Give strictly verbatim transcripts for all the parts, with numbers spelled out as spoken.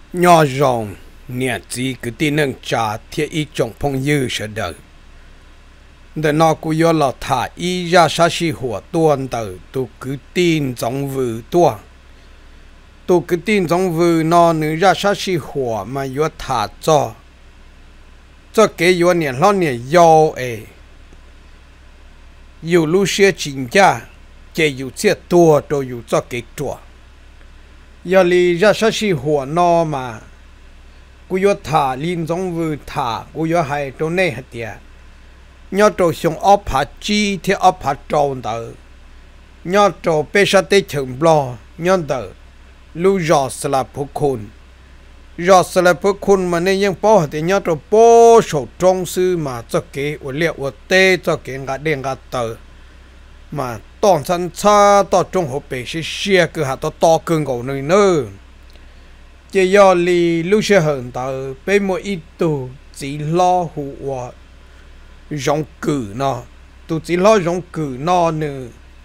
nhỏ rồng nhẹ chỉ cứ tin nâng trả thiết ý trọng phong dư sẽ đời để nó cũng do là thả ý ra sát sĩ hỏa tuôn từ tôi cứ tin giống vừ tuôn tôi cứ tin giống vừ nó nữ ra sát sĩ hỏa mà do thả cho cho cái do nhẹ lo nhẹ do ấy dù lúc xưa chính cha chỉ dù chia tua rồi dù cho cái chùa giờ li ra sát sĩ hỏa nó mà cú yo thả linh giống vừa thả cú yo hay trong này hạt địa nhớ trâu xong ốp hạt chi thì ốp hạt trâu đó nhớ trâu bê sát tê chừng bò nhớ đó lưu gió sẽ là phúc khôn gió sẽ là phúc khôn mà nên những bao thì nhớ trâu bao số trong sư mà cho cái vật liệu vật tê cho cái ngã đen ngã tờ mà toàn thân xa to trong hộp bể sẽ xe cứ hạt to to cưng cổ nơi nữa chỉ do li lưu sẽ hận tờ bên một ít tù chỉ lo hụ hòa giống cử nó tù chỉ lo giống cử nó nữa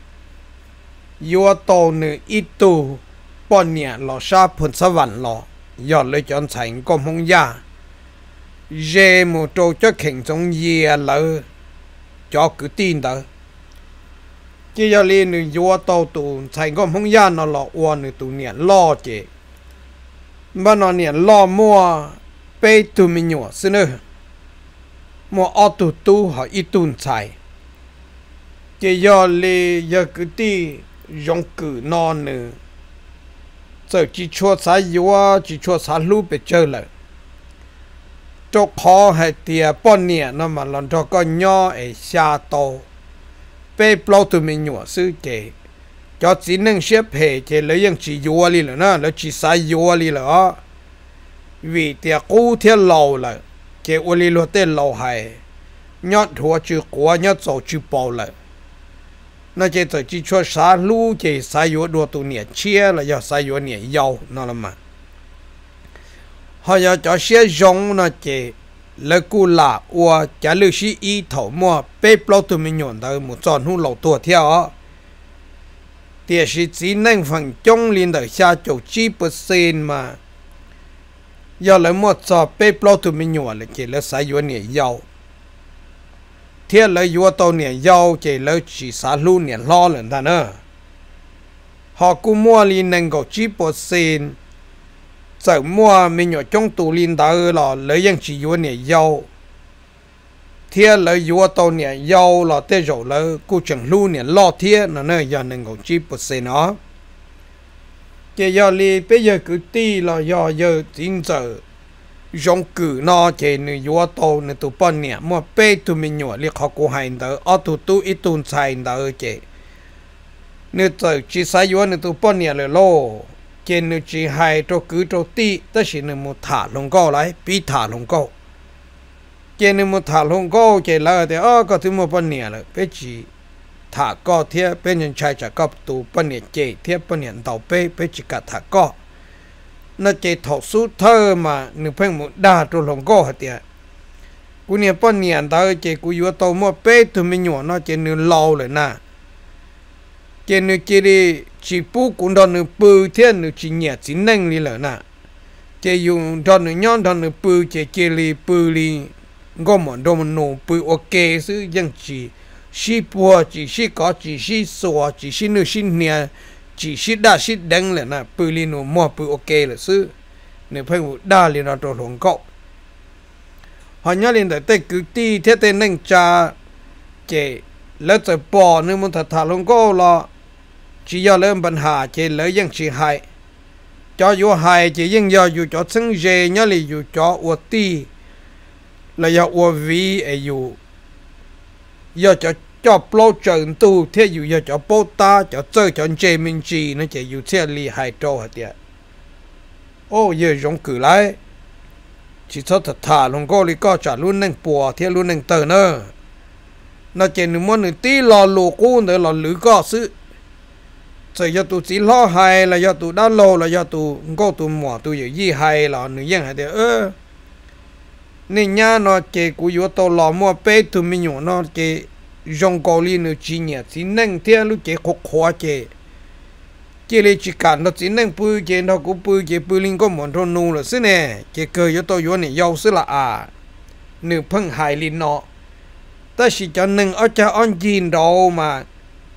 vô tàu nữa ít tù bọn nhẹ lò xa phun sa vạn lò do lấy chọn thành công không ra dê một trâu cho khỉnh giống dìa lỡ cho cứ tin đó chỉ do li nữa vô tàu tù thành công không ra nó lò oan nữa tù nhẹ lo chứ mà nó nhẹ lo mua bê tù mình nhỏ xin ơi mua ô tô tu họ ít tuần xài chỉ do li giờ cứ đi dùng cử non nữa giờ chỉ cho xài yếu chỉ cho xài lú bị chơi lại cho khó hay tiệt bọn nhẹ nó mà làm cho con nhỏ ở xa to bê bao tù mình nhỏ sư kể cho chỉ nên xếp hệ chỉ lấy những chỉ yếu đi là nó lấy chỉ xài yếu đi là vì tiệt cũ thiết lâu là cái ô li lô tên lâu hay nhót thua chữ quá nhót dầu chữ bao lại nó chỉ tới chỉ cho xả lú chỉ xả yếu đua tụ nhẹ chia là do xả yếu nhẹ dầu nó là mà họ giờ cho xe giống nó chỉ lấy cú là và trả lời sĩ ý thầu mua bê bao tụ mình nhọn tới một tròn hú lẩu tua theo thì chỉ chỉ nên phần trong liên đời xa chỗ chi percent mà giờ lấy một trò bê bao tụ mình nhọn là chỉ lấy xả yếu nhẹ dầu thiết lấy vua tàu nhẹ dâu chỉ lấy chỉ xả lu nhẹ lo lần ta nữa họ cũng mua liền nên có chỉ bộ xin giờ mua mình nhỏ trong tủ liền ta là lấy những chỉ vua nhẹ dâu thiết lấy vua tàu nhẹ dâu là thế rồi lấy cô chẳng lu nhẹ lo thiết là nơi giờ nên có chỉ bộ xin nó chỉ giờ li bây giờ cứ ti là giờ giờ chính giờ giống cử nó chỉ nữ yếu tố nữ tụ bọn nhẹ mà bê tụ mình nhỏ li họ cũng hành đó ở tụ tụ ít tụ xài đó chỉ nữ tự chỉ xài yếu nữ tụ bọn nhẹ là lô chỉ nữ chỉ hay cho cứ cho ti đó chỉ nữ một thả lông câu lại bị thả lông câu chỉ nữ một thả lông câu chỉ là thì ở có thứ một bọn nhẹ là bé chỉ thả co thiệt bé nhân trai trả cấp tụ bọn nhẹ chỉ thiệt bọn nhẹ tàu bé bé chỉ cả thả co nó chỉ thọ số thơ mà nửa phần một đa trôi lòng go hả tiệt cú niệm bọn niệm đó chỉ cú yếu tàu mua bê từ mình nhỏ nó chỉ nửa lâu rồi nè chỉ nửa chỉ đi chỉ bu cũng đòn nửa bự thiên nửa chỉ nhẹ chỉ nâng đi rồi nè chỉ dùng đòn nửa nhon đòn nửa bự chỉ chỉ đi bự đi gom một đòn một nổ bự ok chứ vẫn chỉ xí bùa chỉ xí có chỉ xí sủa chỉ xí nửa xí nhẹ chỉ xí đa xí đắng là nè bự li nó mua bự ok là sư nếu phải đa li nó trộn lộn cậu họ nhớ lên tới tay cứ ti thế tên nâng cha chỉ lấy tới bỏ nếu muốn thật thà lộn cậu là chỉ do lấy bệnh hà chỉ lấy những chỉ hại cho vô hại chỉ những do dù cho sinh dê nhớ li dù cho uất ti là do uất vi ở dù do cho cho bao trận tu thế dù giờ cho bao ta cho chơi cho chơi mình chỉ nó chỉ dù thế li hai trâu hả tiệt ô giờ giống cử lại chỉ cho thật thà luôn có li có trả luôn nâng bùa thế luôn nâng tờ nữa nó chỉ nửa món nửa tí lò lù cũ nữa lò lử có sự rồi giờ tụ chỉ lo hay là giờ tụ đã lâu là giờ tụ có tụ mỏ tụ giờ gì hay là nửa dân hay tiệt ơ nên nhá nó chỉ cú yếu tàu lò mua bê tụ mình nhỏ nó chỉ dùng cổ li nữa chỉ nhẹ chỉ nâng theo lúc chế khó khó chế chỉ lấy chỉ cản nó chỉ nên bơi chỉ nó cũng bơi chỉ bơi linh có muốn thôn nu là xí nè chỉ cười cho tôi vô này giàu xí là à nửa phân hại linh nọ ta chỉ cho nên ở cho ăn chín đâu mà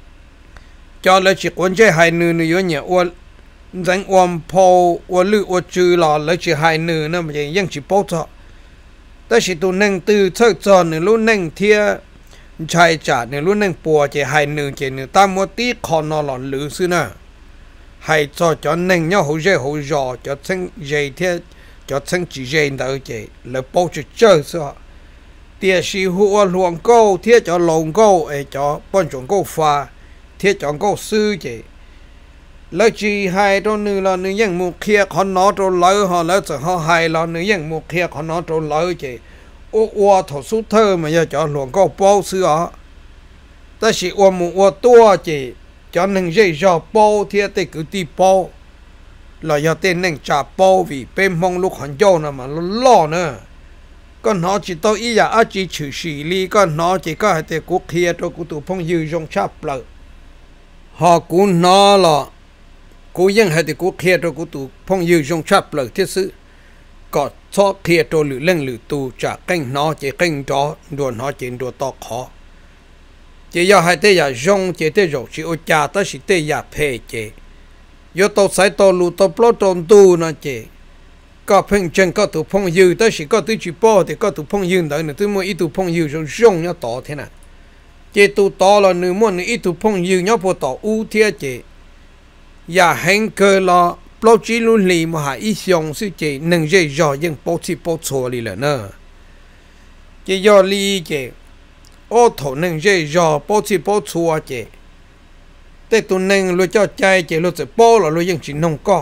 cho lấy chỉ quan chơi hại nửa nửa vô nhẹ quan danh quan phô quan lư quan chư là lấy chỉ hại nửa nó mà chỉ vẫn chỉ bao cho ta chỉ tu nên từ chơi cho nửa lúc nên thia chạy trả nửa lúc nên bùa chỉ hại nửa chỉ nửa ta mua tí còn nó là lử xí nè hay cho cho nên nhau hỗ trợ hỗ trợ cho thân dây thế cho thân chỉ dây đỡ chị là bao nhiêu chơi sao tiền sĩ hùa luồng câu thế cho lồng câu ấy cho bọn chúng câu pha thế cho câu sư chị lấy chỉ hai đôi nữ là nữ nhân một kia còn nó trâu lỡ họ lỡ cho họ hai là nữ nhân một kia còn nó trâu lỡ chị ô ô thổ số thơ mà giờ cho luồng câu bao sư á ta chỉ ô một ô tua chị cho nên dây dò bao thì để cứ đi bao là do tên nên trả bao vì bên mong lúc hắn dâu nữa mà lo nữa con nó chỉ tôi ý là chỉ xử xử lý con nó chỉ có thể quốc kia cho cụ tụ phong dư trong chắp lợi họ cũng nó là cố dân hay thì quốc kia cho cụ tụ phong dư trong chắp lợi thiết sự có cho kia cho lử lên lử tù trả kênh nó chỉ kênh đó đùa nó chỉ đùa to khó chỉ do hai tay giả rong chỉ tay rồi chỉ ô cha ta chỉ tay giả phê chỉ do tàu sai tàu lù tàu plot tàu tu nó chỉ có phèn chân có tụ phong dư ta chỉ có tụ chỉ bỏ thì có tụ phong dư đó nữa tụ mua ít tụ phong dư rồi rong nó to thế nào chỉ tụ to là nữa mua nữa ít tụ phong dư nó bỏ to u thế chỉ giả hành cơ là plot chỉ luôn lì mà hai ít xong sự chỉ nâng dây rồi nhưng bỏ chỉ bỏ错đi là nữa chỉ do lì chỉ ô thổ nâng dây dò bố chỉ bố chua chế để tụi nâng lối cho chạy chế lối chỉ bố là lối dân chỉ nông co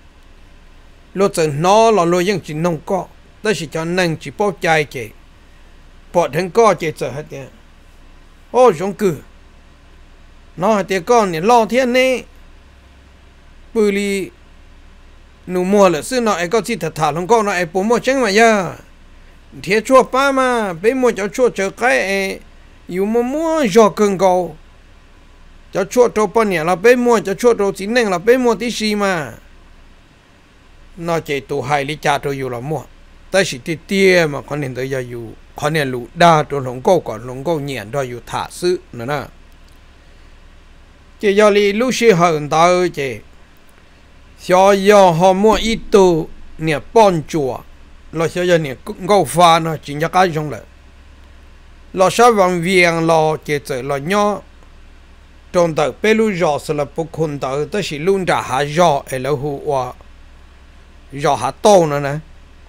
lối chỉ nó là lối dân chỉ nông co đó chỉ cho nâng chỉ bố chạy chế bỏ thằng co chế trở hết tiền ô giống cử nó hết tiền con này lo thiên nè bự li nụ mùa là xưa nọ ai có chỉ thật thà không con nọ ai bố mua trứng mà giờ thiệt chua ba mà bây mua cho chua chờ cái yêu mua mua giò cưng cầu cho chua trâu bao nhiêu là bây mua cho chua trâu chín nên là bây mua tí xì mà nó chỉ tụ hai lý cha trâu yêu là mua tới chỉ tí tia mà con nên tới giờ yêu con nên lụ đa trâu lồng câu còn lồng câu nhện rồi yêu thả sự nữa nè chỉ giờ li lúc xí hận tao chỉ cho giờ họ mua ít tụ nè bon chùa lo cho giờ nè câu pha nó chỉ cho cái trong lại lo sao vàng viền lo chế trở lo nhỏ trong tờ bê lu giò sẽ là bộ khôn tờ tới chỉ luôn trả hạ giò ở lâu hù và giò hạ tô nữa nè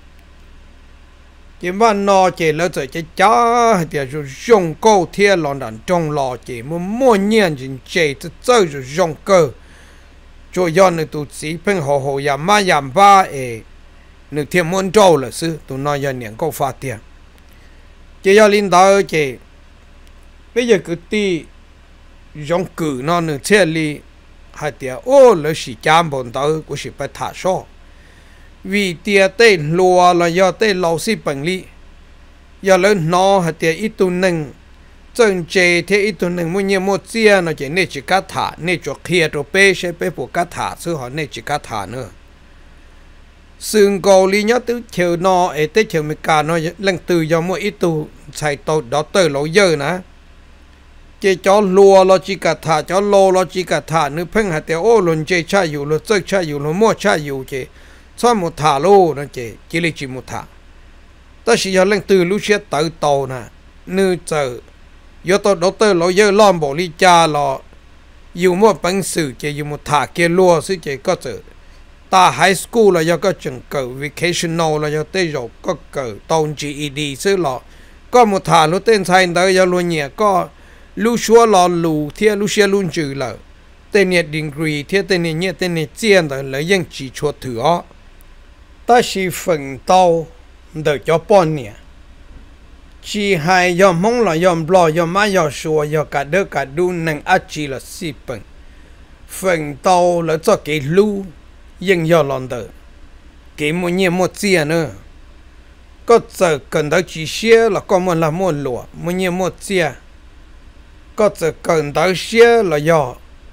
chỉ mà nó chế lỡ trở chế chá thì rồi dùng câu thiên lon đàn trong lò chế mua mua nhiên chính chế tới chơi rồi dùng cơ rồi do nữa tụi sĩ bên hồ hồ yam ma yam ba ấy nước thiên môn trâu là sư tụi nó giờ niệm câu pha tiền chỉ do linh đạo chỉ bây giờ cứ ti giống cử nó nữa xe li hai tiền ô là sĩ chăm bọn tao cũng sĩ phải thả số vì tiền tây lúa là do tây lâu sĩ bằng li giờ lớn nó hai tiền ít tu nâng chân chế thế ít tu nâng mua nhiều mua chia nó chỉ nên chỉ cá thả nên cho kia cho bê sẽ bê bộ cá thả chứ họ nên chỉ cá thả nữa sương cầu lý nhớ tới chiều nó ấy tới chiều mấy cả nó lần từ do mỗi ít tu xài tàu đó tới lâu giờ nè chỉ cho lúa lo chỉ cả thả cho lô lo chỉ cả thả nữa phèn hạt tiêu ô luôn chơi chaอยู่lo chơi chaอยู่lo mua chaอยู่chỉ cho một thả lô nó chỉ chỉ lấy chỉ một thả ta chỉ giờ lần từ lúc xe tới tàu nè nữ chờ do tàu đó tới lâu giờ lom bỏ đi cha loอยู่mua bánh sử chỉอยู่một thả kia lúa chứ chỉ có chờ ta high school là do có trường cử vacational là do tới rồi có cử tôn giê e đê chứ lọ có một thả lúc tên sai tới do luôn nhẹ có lưu xua lọ lù thiên lưu xe luôn trừ là tên nhẹ degree thiên tên nhẹ nhẹ tên nhẹ chiên tới lấy những chỉ chuột thử ó ta chỉ phần tàu để cho bọn nhẹ chỉ hai do mong là do lo do má do xua do cả đứa cả đu năng ác chỉ là xí phần phần tàu là cho cái lưu nhưng do lòng đời cái một nhiều một chia nữa có giờ cần tới chỉ xe là có một là một lúa một nhiều một chia có giờ cần tới xe là do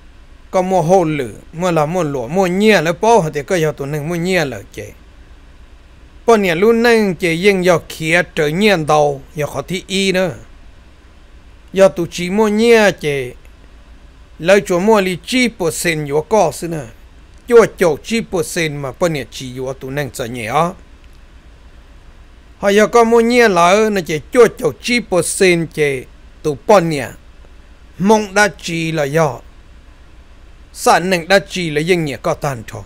có mua hồ lử mua là mua lúa mua nhiaแล้วป้อthì có giờ tụi nâng mua nhia là chếป้อเนี่ยรุ่นนั่งchếยังgiờ kia trở nhiên đầu giờ khó thi y nữa giờ tụi chỉ mua nhia chế lấy chỗ mua li chi percent yếu có xí nữa chỗ chỗ chi percent màป้อเนี่ยchỉ yếu tụi nâng sợ nhẹ á họ giờ có mua nhia là nó chế chỗ chỗ chi percent chế tụiป้อเนี่ยmong đã chỉ là do sản nâng đã chỉ là dân nhẹ có tàn thôi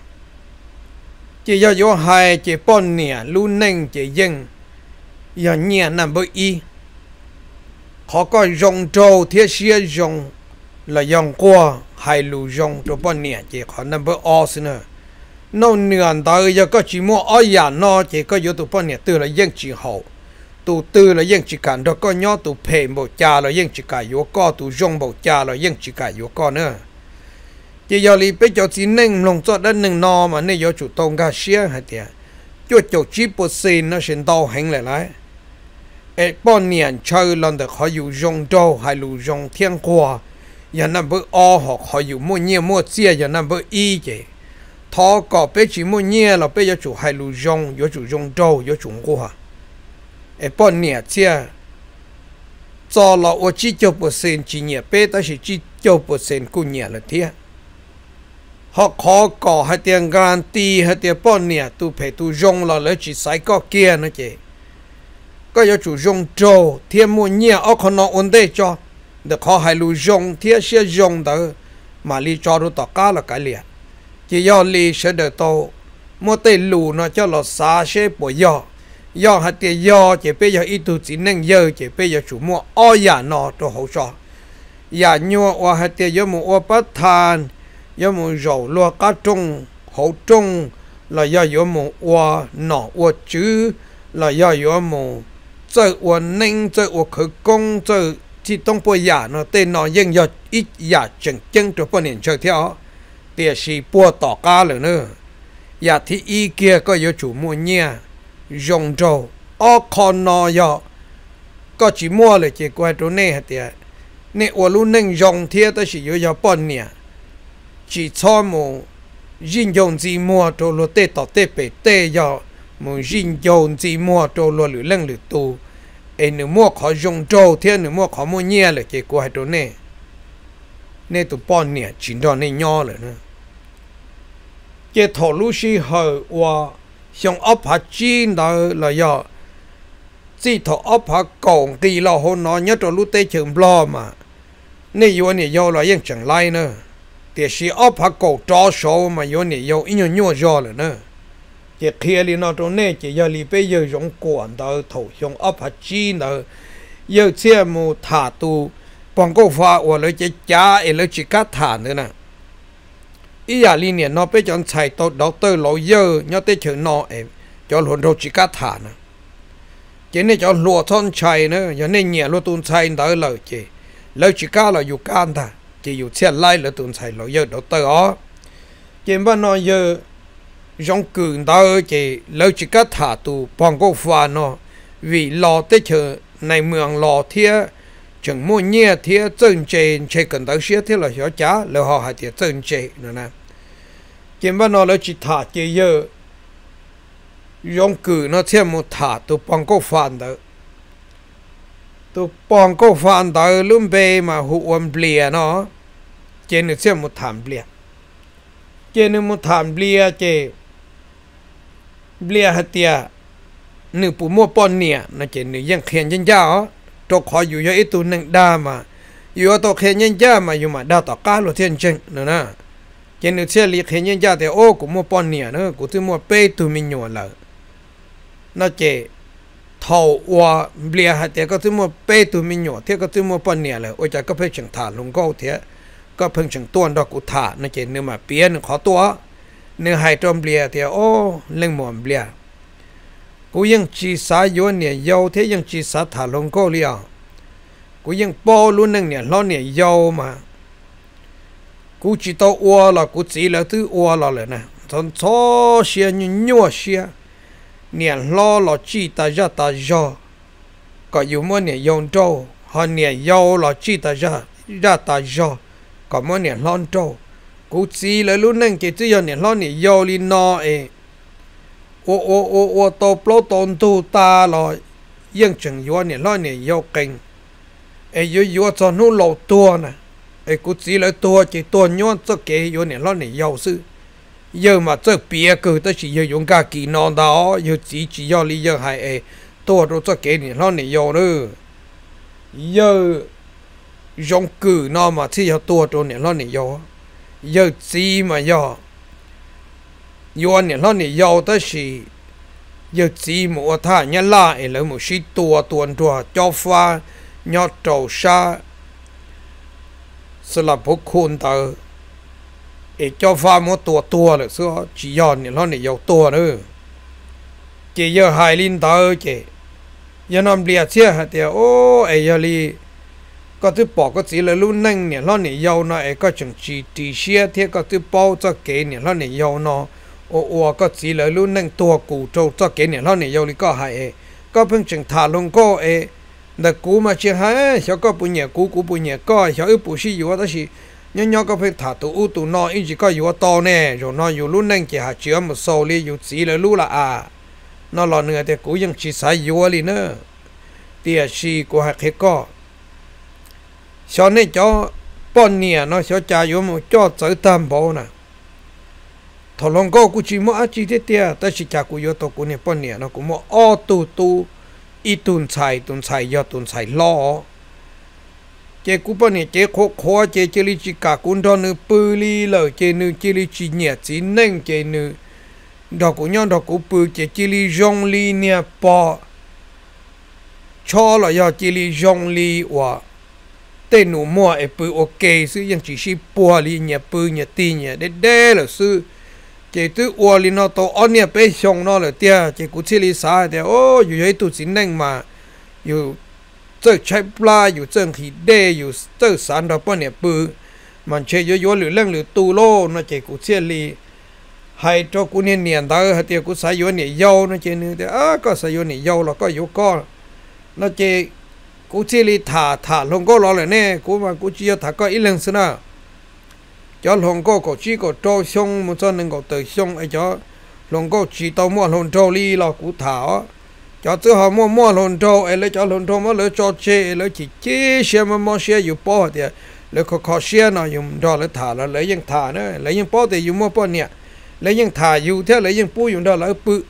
chỉ do do hai chỉ bọn nhẹ luôn nâng chỉ dân giờ nhẹ nằm bởi y họ có dòng trâu thiết xia dòng là dòng qua hai lù dòng cho bọn nhẹ chỉ họ nằm bởi o xin nữa nó nườn tới giờ có chỉ mua ở nhà nó chỉ có yếu tụ bọn nhẹ từ là dân chỉ hậu tụ từ là dân chỉ cần đó có nhỏ tụ phê bộ cha là dân chỉ cả yếu co tụ dòng bộ cha là dân chỉ cả yếu co nữa chỉ giờ li bây giờ chỉ nên lòng cho đất nâng no mà nên giờ chủ tông cả xía hay tiệt cho chỗ chỉ percent nó sẽ đau hành lại lại ấy bọn niên chơi lần được họ dùng dùng trâu hay lù dùng thiên qua giờ nằm bữa o họ họ dùng mua nhiều mua chia giờ nằm bữa y chứ thọ có bây chỉ mua nhiều là bây giờ chủ hay lù dùng giờ chủ dùng trâu giờ chủ qua ấy bọn niên chia cho là ở chỉ cho percent chỉ nhiều bây ta chỉ chỉ cho percent cũng nhiều là thiệt họ khó có hai tiền guarantee hai tiền bao nhiêu tu phải tu dùng là lấy chỉ sai có kia nữa chứ có yêu chủ dùng trâu thiên mua nhiều ở con nó ổn định cho được họ hay lưu dùng thiên sẽ dùng đó mà li cho được tất cả là cái liền chỉ do li sẽ được tàu mua tiền lù nó cho là xa sẽ bỏ do do hai tiền do chỉ bây giờ ít tu chỉ nên giờ chỉ bây giờ chủ mua ở nhà nó cho hỗ trợ nhà nhau và hai tiền do mua bắt than do một dầu lúa cá trông hậu trông là do do một hoa nọ hoa chữ là do do một chơi hoa ninh chơi hoa khởi công chơi chỉ tông bồi giả nó tên nó nhưng do ít giả chừng chân cho bọn niên chơi theo để xì bùa tỏ cá rồi nữa giả thì ý kia có do chủ mua nhia dùng trâu ở con nó do có chỉ mua là chỉ quay chỗ này hả tiệt nè hoa luôn ninh dùng thiệt ta chỉ do do bọn niên chỉ cho một riêng dùng gì mua cho lo tê tỏ tê bể tê giờ một riêng dùng gì mua cho lo lử lăng lử tu em nếu mua khó dùng trâu thế nếu mua khó mua nhẹ là cái quái đồ này nên tụ bọn nhẹ chỉ đó nên nhỏ rồi nữa cái thổ lũ sĩ hở và xong ấp hạt chín đó là do chỉ thổ ấp hạt cổng kỳ là hôn nó nhất cho lũ tê trường lo mà nên yêu này yêu là yên chẳng lai nữa để xí ấp hạt cổ cho số mà vô này vô ít nhiều nhiều rồi nữa chỉ kia li nó trong này chỉ giờ li bây giờ dùng quản đó thầu dùng ấp hạt chi đó giờ xe mu thả tu bằng câu pha hoặc là chỉ trả hay là chỉ cắt thả nữa nè ý giờ li này nó bây giờ chạy tàu đầu tư lâu giờ nhớ tới chuyện nó em cho luôn rồi chỉ cắt thả nè chỉ nên cho lúa thon chạy nữa giờ nên nhẹ lúa tuôn chạy đó là chỉ lời chỉ cắt là dù can ta chỉ dụ xe lại là tuần xài lối giờ đầu tư ó chỉ bên nó giờ trong cường đó chỉ lối chỉ cắt thả tù bằng câu pha nó vì lò tới chờ này mường lò thiê chẳng mua nhẹ thiê chân trên chơi cần tới xía thiê là xóa chá là họ hay thiê chân trên nữa nè chỉ bên nó lối chỉ thả chỉ giờ trong cường nó thiê một thả tù bằng câu pha đó tụ bằng câu phản đối luôn bề mà hụt ổn bìa nó trên được xem một thảm bìa trên được một thảm bìa chế bìa hạt tiệt nửa bù mua pon nè nó trên đượcยัง khen chân giáo cho khỏiอยู่cho ít tu nâng đa màอยู่ตัว khen chân giáo màอยู่mà đaต่อก้าหลุดเทียนจริงnữa nè trên được xem liệt khen chân giáo thì ô cũng mua pon nè nữa cũng thứ mua pe tu mình nhổ lại nó chế thầu và bìa hạt thì có thứ mua bê tụi mình nhỏ thì có thứ mua bao nhiêu là ôi cha có phải chẳng thả lông câu thế có phải chẳng tuôn đó cũng thả nó chỉ nếu mà bìa nó khó tua nếu hai trăm bìa thì ô lên một bìa cũngยังchỉ xả vô nè dầu thếยังchỉ xả thả lông câu liền cũngยังbao luôn nè nè lo nè dầu mà cũng chỉ tao ua là cũng chỉ là thứ ua làเลยนะthằng chó xia như nhua xia nè lo là chỉ ta ra ta ra có yêu mua nè dùng trâu họ nè yêu là chỉ ta ra ra ta ra có mua nè lon trâu cú chỉ là lúc nâng cái chỉ này lo này yêu li nó ấy ô ô ô ô tô plo tôn tu ta rồi yên chừng yêu này lo này yêu kinh ấy yêu yêu cho nó lâu tua nè ấy cú chỉ là tua chỉ tua nhon cho cái yêu này lo này yêu sư giờ mà cho bia cứ tới chỉ yêu dùng cả kỳ non đó yêu chỉ chỉ yêu li yêu hay ấy tua rồi cho cái này lo này yêu nữa giờ dùng cử nó mà chỉ yêu tua rồi này lo này yêu giờ chỉ mà yêu yêu này lo này yêu tới chỉ giờ chỉ một thà nhá lại là một sĩ tua tuần tua cho pha nhọ trầu saสลับพวกคุณเตอเอเจ้าฟ้ามัวตัวตัวเลยซึ่งจียอนเนี่ยเราเนี่ยยาวตัวเนอะเจียหายลินเตอเจยันนำเลียเชี่ยเดียวโอ้เอยาลีก็ที่ปอกก็จีเลยรุ่นนั่งเนี่ยเราเนี่ยยาวนะเอก็จังจีตีเชี่ยเทียก็ที่เป้าจะเกเนี่ยเราเนี่ยยาวนะโอ้โอ้ก็จีเลยรุ่นนั่งตัวกูโจจะเกเนี่ยเราเนี่ยยาวลีก็หายเอก็เพิ่งจังถาลงก็เอแต่กูมาเชื่อให้เขาก็ปุ่นเนี่ยกูกูปุ่นเนี่ยก็เขาอุปชิอยู่ว่าแต่สิย้อนๆก็เพิ่งถาตัวอุตัวนออีจีก็อยู่ว่าโตแน่อยู่นออยู่รุ่นนั่งเกี่ยหาเชื่อมาโซลีอยู่สีเลยรู้ละอ่ะนอหล่อเนื้อแต่กูยังชีสายอยู่เลยเนอะเตี้ยชีกูหักเหก็ชอนนี่จ่อป้อนเนี่ยนอเขาจ่ายอยู่มันจ่อเจอตามบ่น่ะถอดลงก็กูจีมั่วจีเตี้ยแต่สิจากกูอยู่ตัวกูเนี่ยป้อนเนี่ยนอกูมั่วอ้อตูตูอีตุนใส่ตุนใส่ยอตุนใส่ล้อเจ้ากูปเนี่ยเจ้าโคโคเจ้าเจลิจิกากุนดอนึปืลีเลยเจ้านึเจลิจิเนี่ยจีนั่งเจ้านึดอกกูย้อนดอกกูปืเจ้าเจลิจงลีเนี่ยปอชอละยอเจลิจงลีว่าเต้นหนูมัวไอ้ปืโอเคซื้อยังจีชีปัวลีเนี่ยปืเนี่ยตีเนี่ยเด็ดเด้เลยซื้อเจ้าตัวอวลินอโตอันเนี่ยไปชงนอเลยเตี้ยเจ้ากูเชลิสาเดียวโอ้อยู่ให้ตุสินนั่งมาอยู่เจ้าใช้ปลาอยู่เจ้าขีเดอยู่เจ้าสารดอกป้อนเนี่ยปืนมันเชยโยหรือเรื่องหรือตูโลนะเจ้ากูเชลีให้เจ้ากูเนี่ยเนียนตาเเตี้ยกูสายโยเนี่ยยาวนะเจ้าเนี่ยแต่อ่ะก็สายโยเนี่ยยาวแล้วก็อยู่ก็นะเจ้ากูเชลีถาถาลงก็รอเลยเนี่ยกูมากูจีถาก็อีเรื่องสินะcho lòng cô có chỉ có trâu xong một cho nên có tới xong ấy cho lòng cô chỉ tao mua lòng trâu li là cú thảo cho từ họ mua mua lòng trâu ấy lấy cho lòng trâu mà lấy cho chế lấy chỉ chế xe mà mua xeอยู่ป้อthì lấy có khó xe nào dùng đó lấy thả là lấyยังthả nữa lấyยังป้อthì dùng muaป้อเนี่ยlấyยังthảอยู่thế lấyยังปูdùng đó làปู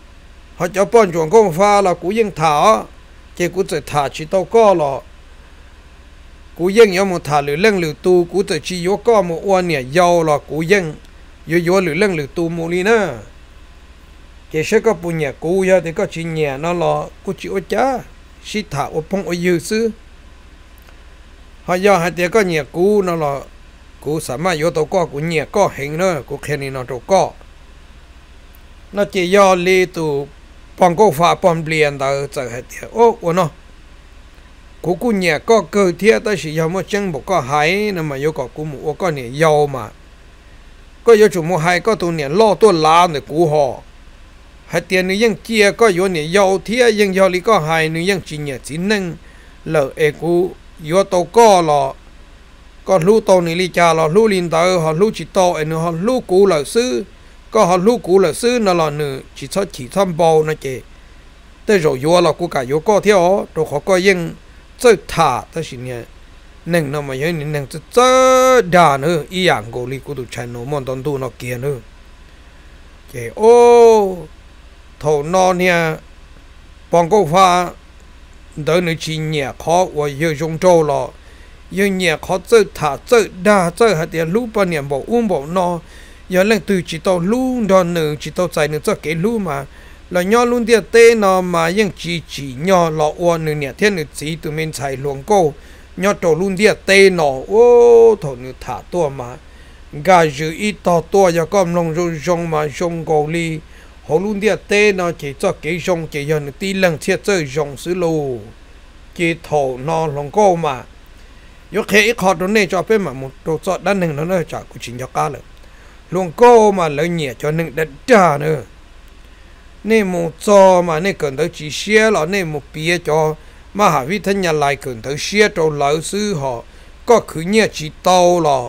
họ choป้อนchuồng công pha là cúยังthả chế cúจะthả chỉ tao có làกูยังยอมถาหรือเรื่องหรือตูกูจะชี้ยกก็มัวเนี่ยยาวหรอกูยังยัวยัวหรือเรื่องหรือตูมูลีนะเจ้าก็ปุ่นเนี่ยกูยาแต่ก็ชี้เนี่ยนั่นหรอกูชี้ว่าจ้าชิถาอพงอยืซื้อหายาหายแต่ก็เนี่ยกูนั่นหรอกูสามารถยกตัวก็กูเนี่ยก็เห็นเนอะกูแค่นี้นั่นตัวก็น่าจะยอลีตูปองก็ฝ่าปองเปลี่ยนแต่จะหายแต่โอ้วันเนาะกูกูเนี่ยก็เกิดเทียแต่สิยามว่าจังบอกก็หายนั่นมาโยก็กูหมูก็เนี่ยยาวมาก็โยจุมูหายก็ตัวเนี่ยล่อตัวลาวเนี่ยกูห่อให้เตียนนี่ยังเจียก็โยเนี่ยยาวเทียยังยาวลีก็หายนี่ยังจีเนี่ยจีนั่งเลยเอกูโยโตก็หรอก็รู้ตัวนี่ลีจาหรอรู้ลินเตอร์หอรู้จิตโตเอ็นหอรู้กูเลยซื้อก็หอรู้กูเลยซื้อนั่นหรอหนึ่งจิตชดจิตทำเบานะเจแต่โยโย่หรอกูกะโยก็เที่ยวตัวเขาก็ยังเจ้าถาแต่สิ่งนี้หนึ่งน้ำมันยังหนึ่งจะเจ้าด่าเนออีอย่างกูลีกูดูใช้โนมอนตอนดูนอกเกียร์เนอเจ้โอ้ถอนนอนเนี่ยปองกูฟ้าเดินในจีเนี่ยเขาว่าเยอะจงโจหรอยังเนี่ยเขาเจ้าถาเจ้าด่าเจ้าหาเดียรู้ปะเนี่ยบอกอุ้มบอกนอยังเล่นตื่นจิตโตรู้ดอนหนึ่งจิตโตใจหนึ่งเจ้าเกรู้มาแล้วย้อนลุนเดียเต้นอมายังจีจีย้อนหล่ออ้วนหนึ่งเนี่ยเที่ยนหนึ่งจีตัวเมนใช้หลวงโก้ย้อนโตลุนเดียเต้นอโอ้ถอนหนึ่งถาตัวมากาจูอีต่อตัวยาก็ลงจงจงมาจงเกาหลีหลุนเดียเต้นอจีเจ้าเกยจงเกยย้อนตีหลังเทียเจ้าจงซื้อโลจีถอนอหลวงโก้มายกเขยขอตัวนี้จะเป็นมาหมดตัวจอดด้านหนึ่งแล้วเนอะจากกุชินยากาเลยหลวงโก้มาเลยเนี่ยจะหนึ่งเด็ดจ้าเนอะนี่มูจอมานี่เกินตัวจีเชียแล้วนี่มูเปียจอมหาวิทยาลัยเกินตัวเชียตัวเหล่าซื้อหอก็คือเนี่ยจีโตหรอ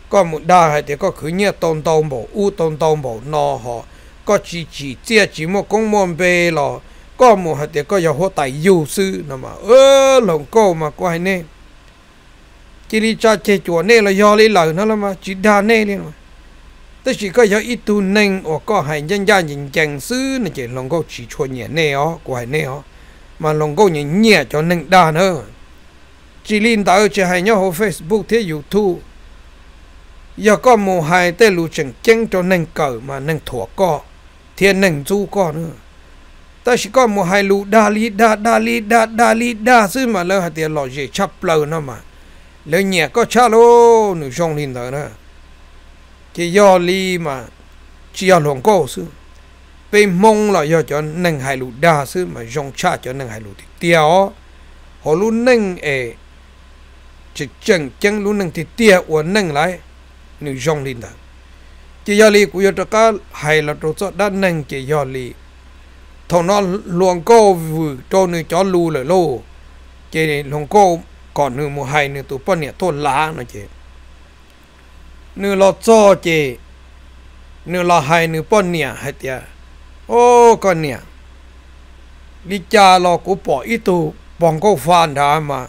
có một đa hay thì có khứ nhẹ tôn tôn bộ u tôn tôn bộ nọ họ có chỉ chỉ chia chỉ một công môn bề lò có một hay thì có giờ họ tại yêu sư nó mà ơ lòng câu mà có hay nè chỉ đi cho chơi chùa nè là do lấy lời nó là mà chỉ đa nè đi mà tất chỉ có giờ ít tu nên hoặc có hay nhân gia nhìn chẳng sư này chỉ lòng câu chỉ chùa nhẹ nè ó của hay nè ó mà lòng câu nhẹ nhẹ cho nên đa nữa chỉ liên tới chỉ hay nhau hồ Facebook thế YouTube giờ có một hai tên lũ chẳng chân cho nên cởi mà nên thua co thiên nên du co nữa ta chỉ có một hai lũ đa li đa đa li đa đa li đa sư mà lỡ hạt tiền lò gì chắp lờ nó mà lỡ nhẹ có cha lô nữ trong liên tới nữa cái do li mà chỉ là lòng cô sư bên mông là do cho nên hai lũ đa sư mà trong cha cho nên hai lũ thì tiêu họ luôn nên ê chỉ chẳng chẳng luôn nên thì tiêu của nên lại nữ trong liên tới chỉ do li của yo cả hay là đồ cho đa nên chỉ do li thằng nó luồng cô vừa cho nữ chó lù lại lô chỉ này luồng cô còn nữ một hai nữ tụ bao nhiêu tô lá nó chỉ nữ lo cho chỉ nữ lo hai nữ bao nhiêu hay tiệt ô con nhiêu đi cha lo cũng bỏ ít tụ bằng cô phản đã mà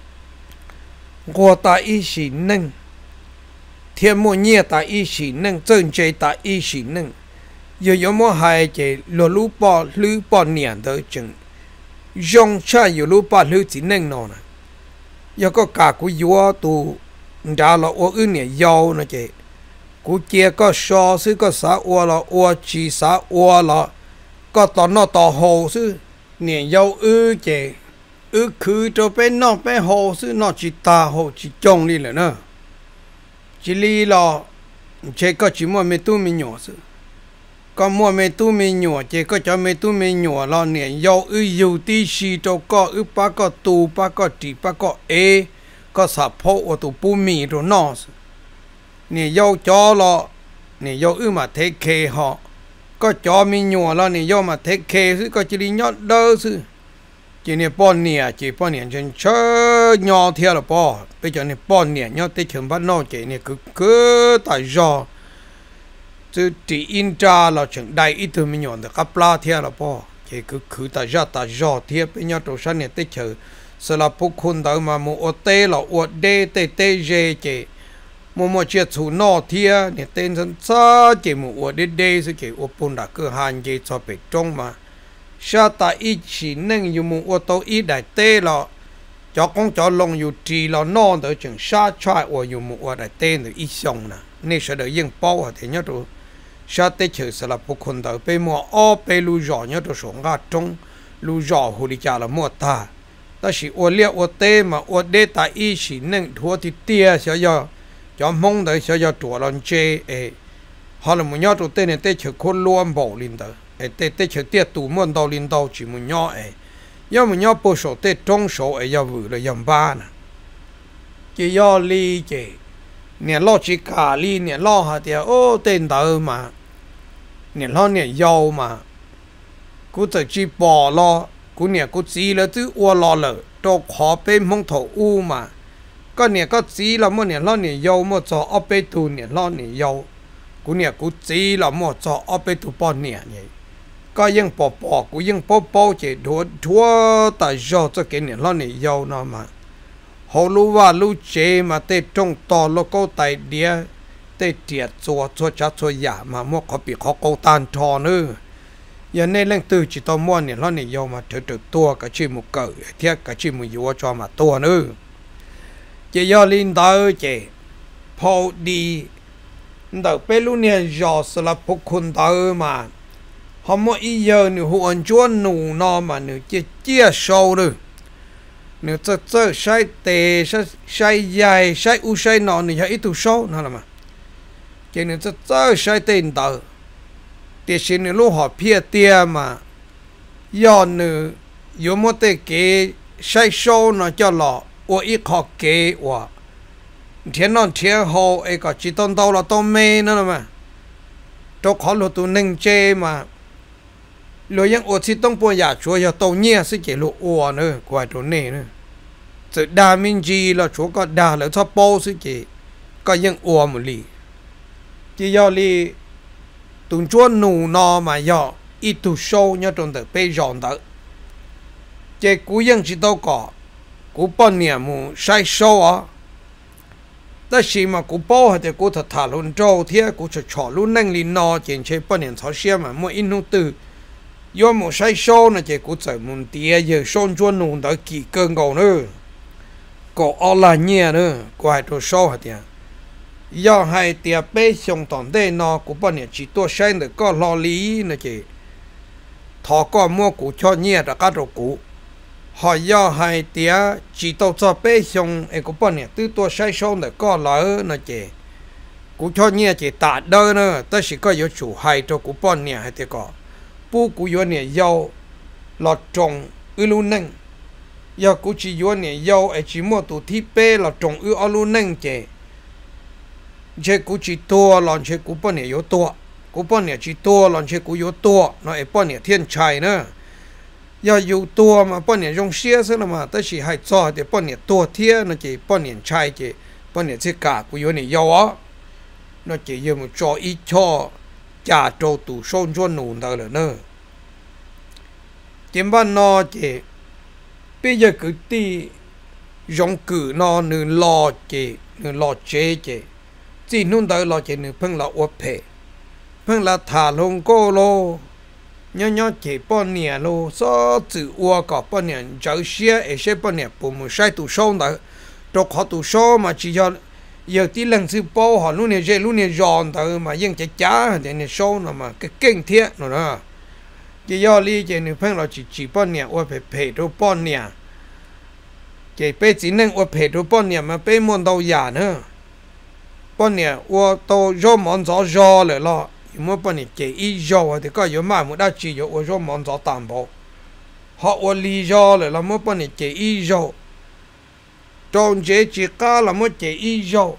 cô ta ý sĩ nâng thiên mô nhẹ ta ý sĩ nâng chân chế ta ý sĩ nâng giờ có một hai cái lúa lúa bò lúa bò niệm tới chừng dòng cha giờ lúa bò lúa chỉ nâng nó nè giờ có cả cú vua tụ đã là ô ư nè giàu nè chị cú chia có so sư có xã ô là ô chỉ xã ô là có tao nó tao hồ sư nè giàu ư chị ư cứ cho bên nó bên hồ sư nó chỉ ta hồ chỉ trồng đi là nữa chỉ li là chị có chỉ mua mấy tu mình nhỏ sư có mua mấy tu mình nhỏ chỉ có cho mấy tu mình nhỏ lo nè giàu ư giàu tí xì cho có ư ba có tu ba có chỉ ba có e có sạp hộ ở tụ bù mì rồi nó nè giàu cho lo nè giàu ư mà thế kê họ có cho mình nhỏ lo nè giàu mà thế kê sư có chỉ đi nhót đỡ sư chỉ nè bọn nè chỉ bọn nè chân chớ nhỏ theo là bỏ bây giờ nè bọn nè nhót tới trường bắt nó chỉ nè cứ cứ tại do chứ chỉ in ra là chẳng đại ít thứ mình nhọn được cặp la theo là bỏ chỉ cứ cứ tại do tại do theo bây giờ đồ sáng nè tới chờ sợ là phụ khôn tới mà một ô tê là ô đê tê tê dê chỉ một một chiếc chủ nọ theo nè tên dân xa chỉ một ô đê đê sẽ chỉ ô bún đã cửa hàng chỉ cho bị trong mà sa ta ít chỉ nên dùng một ô tô ít đại tê là cho con cho lôngอยู่trì là non tới chừng sa choai ô dùng một ô đại tê rồi ít xong nè nên sẽ đợi yên bao thì nhớ rồi sa tê chờ sẽ là phụ khôn tới bên mua ô bên lu giỏ nhớ rồi xuống gà trong lu giỏ hồ đi chả là mua ta ta chỉ ô liệt ô tê mà ô đê ta ít chỉ nên thua thì tia sẽ do cho mong tới sẽ do chùa lần chê ấy họ là một nhớ rồi tê này tê chờ khôn luôn bảo lên tới ấy tê tê chờ tiệt tụ muốn đâu lên đâu chỉ một nhớ ấy do một nhớ bộ số tê trong số ấy do vừa là dòng ba nè chỉ do ly chỉ nè lo chỉ cả ly nè lo hả thì ô tên tớ mà nè lo nè giàu mà cú tự chỉ bỏ lo cú nè cú chỉ là thứ ô lo lợ cho khó bên mong thổ u mà có nè có chỉ là một nè lo nè giàu một cho ở bên tu nè lo nè giàu cú nè cú chỉ là một cho ở bên tu bỏ nè vậy có những bỏ bỏ cú những bỏ bỏ chỉ đua đua tại do cho cái nè lo nè giàu nó mà họ lu và lu chế mà tê trong to lo câu tại địa tê tiệt chùa chùa cha chùa giả mà mua có bị khó câu tan trò nữa giờ nên lên từ chỉ tao mua nè lo nè giàu mà trở trở tua cả chỉ một cỡ thiết cả chỉ một yếu cho mà tua nữa chỉ do linh tới chỉ phô đi đợt bé lu nè giò sờ là phục khôn tới mà họ mua ý giờ nửa huân chuan nụ nó mà nửa chia chia sâu nữa nửa chơ chơ sai tê sai sai dài sai u sai nọ nửa ít tu sâu nó là mà cái nửa chơ chơ sai tên tờ để xin nửa lúc họ phía tia mà do nửa yếu một tê kế sai sâu nó cho lọ ô ít họ kế và thiên non thiên hồ ấy có chỉ tôn đâu là tôn mê nữa mà cho khó lột tu nâng chê mà rồi những ô chỉ tông bùa giả chúa cho tàu nhẹ sẽ chỉ lộ ô nữa quay chỗ này nữa sự đa minh gì là chúa có đa là cho bao sẽ chỉ có những ua một lì chỉ do lì tụi chúa nụ nọ mà do ít tụ sâu nhớ trong đời bây giờ đó chỉ cú những chỉ đâu có cú bao nhiêu mu sai sâu áแต่สิมากูป้อแต่กูถัดถาลุนโจเทียกูจะฉอลุนนั่งลินนอเจนเชปเนี่ยเขาเชื่อมาเมื่ออินนุตือยอมใช้โซ่นะเจกูจะมุนเตียเยอะโซนจวนนุ่งตะกี่เกินก่อนเนอะก็เอาละเนี่ยเนอะกูให้ตัวโซ่เดียยอให้เตียเป้ชงตอนได้นอกูป้อเนี่ยจีตัวใช้เด็กก็รอลีนะเจทอก็มั่วกูชอบเนี่ยแต่ก็ตัวกูhọ do hai tía chỉ tàu cho bé xong em cũng bọn nè từ tua sai xong để có lỡ nó chè cũng cho nhẹ chỉ tạ đơ nữa ta chỉ có yếu chủ hai cho cũng bọn nè hay thế có bu cũng yếu nè dâu lọt trồng ư lu nâng giờ cũng chỉ yếu nè dâu ấy chỉ mua tụ thi bé lọt trồng ư ở lu nâng chè chè cũng chỉ tua lọt chè cũng bọn nè yếu tua cũng bọn nè chỉ tua lọt chè cũng yếu tua nó ấy bọn nè thiên trai nữa要有多嘛，半年用些是了嘛，但是还早的半年多天，那就半年拆的，半年这价股有点要啊，那就要么做一撮加州赌收做弄到了呢。今晚那就，bây giờ cứ đi dùng cử nó nửa lò chế nửa lò chế chế, chỉ nung tới lò chế nửa phăng là ốp phê, phăng là thả lông cô lô. nhớ nhớ chỉ bao nhiêu lô số chữ ua có bao nhiêu chữ xe ở xe bao nhiêu bộ một sai tụ sâu đó đọc họ tụ sâu mà chỉ cho giờ tí lần thứ bao họ luôn này dễ luôn này giòn đó mà nhưng chỉ chả để này sâu nó mà cái kinh thiệt nó đó chỉ do lý chỉ nếu phăng là chỉ chỉ bao nhiêu ua phải phải đâu bao nhiêu chỉ bây chỉ nên ua phải đâu bao nhiêu mà bây muốn đâu giả nữa bao nhiêu ua đâu do món gió gió lại lo mua bao nhiêu chế ít dầu thì có nhiều mà mua đã chỉ có ở trong món gió tạm bảo họ ở lý do là mua bao nhiêu chế ít dầu trong chế chỉ cá là mua chế ít dầu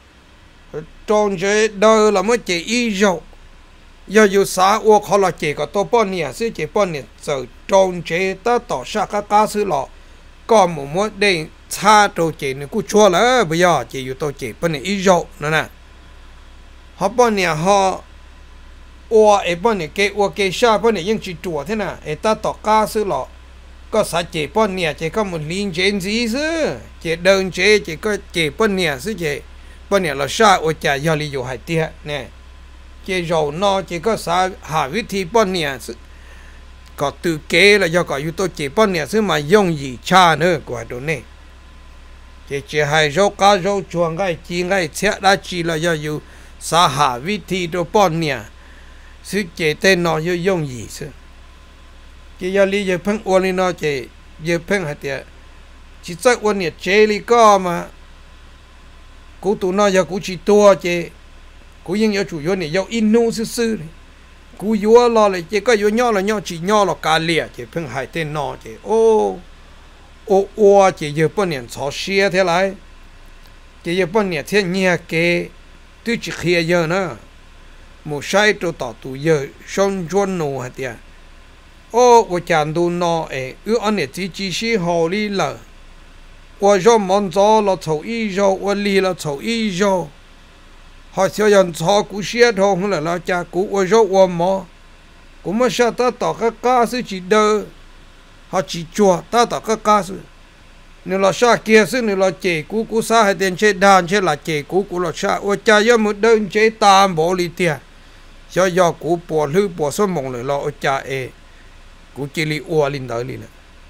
trong chế đời là mua chế ít dầu giờ dù sao ở họ là chế có to bao nhiêu sẽ chế bao nhiêu giờ trong chế ta tỏ ra các cá sư lọ còn một mua để xa đồ chế này cũng chua là bây giờ chế dù tôi chế bao nhiêu ít dầu nữa nè họ bao nhiêu họ ủa ấy bọn này cái ủa cái sao bọn này ยัง chỉ chùa thế nào ấy ta tỏ ca sư lọ có sao chế bọn này chế có một liên chế gì chứ chế đơn chế chế có chế bọn này chứ chế bọn này là sao ủa chả do lý do hay tiệt nè chế dầu no chế có sao hạ viết thi bọn này có từ kế là do có yếu tố chế bọn này chứ mà dùng gì cha nữa của đồ này chế chế hay rau cá rau chuồng cái chi cái chết đã chỉ là do yếu sao hạ viết thi đồ bọn này sự chế tên nó yêu dùng gì chứ chỉ do lý do phăng uốn nó chế giờ phăng hạt địa chỉ chắc uốn nhiệt chế lý có mà cú tụ nó giờ cú chỉ tua chế cú nhưng giờ chủ yếu này giờ in nu sư sư cú yếu lo lại chế có yếu nhỏ là nhỏ chỉ nhỏ là cá lìa chế phăng hạt tên nó chế ô ô ô chế giờ bao nhiêu sáu xe thế lại chế giờ bao nhiêu thế nhẹ kế tôi chỉ kia giờ nữa một sai cho tao tụ giờ xong chuẩn nô hả tiệt, ô tôi chẳng đủ nó ấy, ư anh ấy chỉ chỉ sĩ hậu lý là, tôi cho món gió là chậu y rồi, tôi lý là chậu y rồi, họ sẽ nhận cho cú xe thôi là là cha cú tôi cho tôi mò, cú mà sao ta tao các cá sư chỉ đỡ, họ chỉ chua ta tao các cá sư, nếu là sao kia sư nếu là chế cú cú sao hay tiền chế đàn chế là chế cú cú là sao, tôi cha cho một đơn chế tam bộ lý tiệt. cho do cú bỏ lư bỏ số mong lại lo cha e cú chỉ li ua linh tới li nè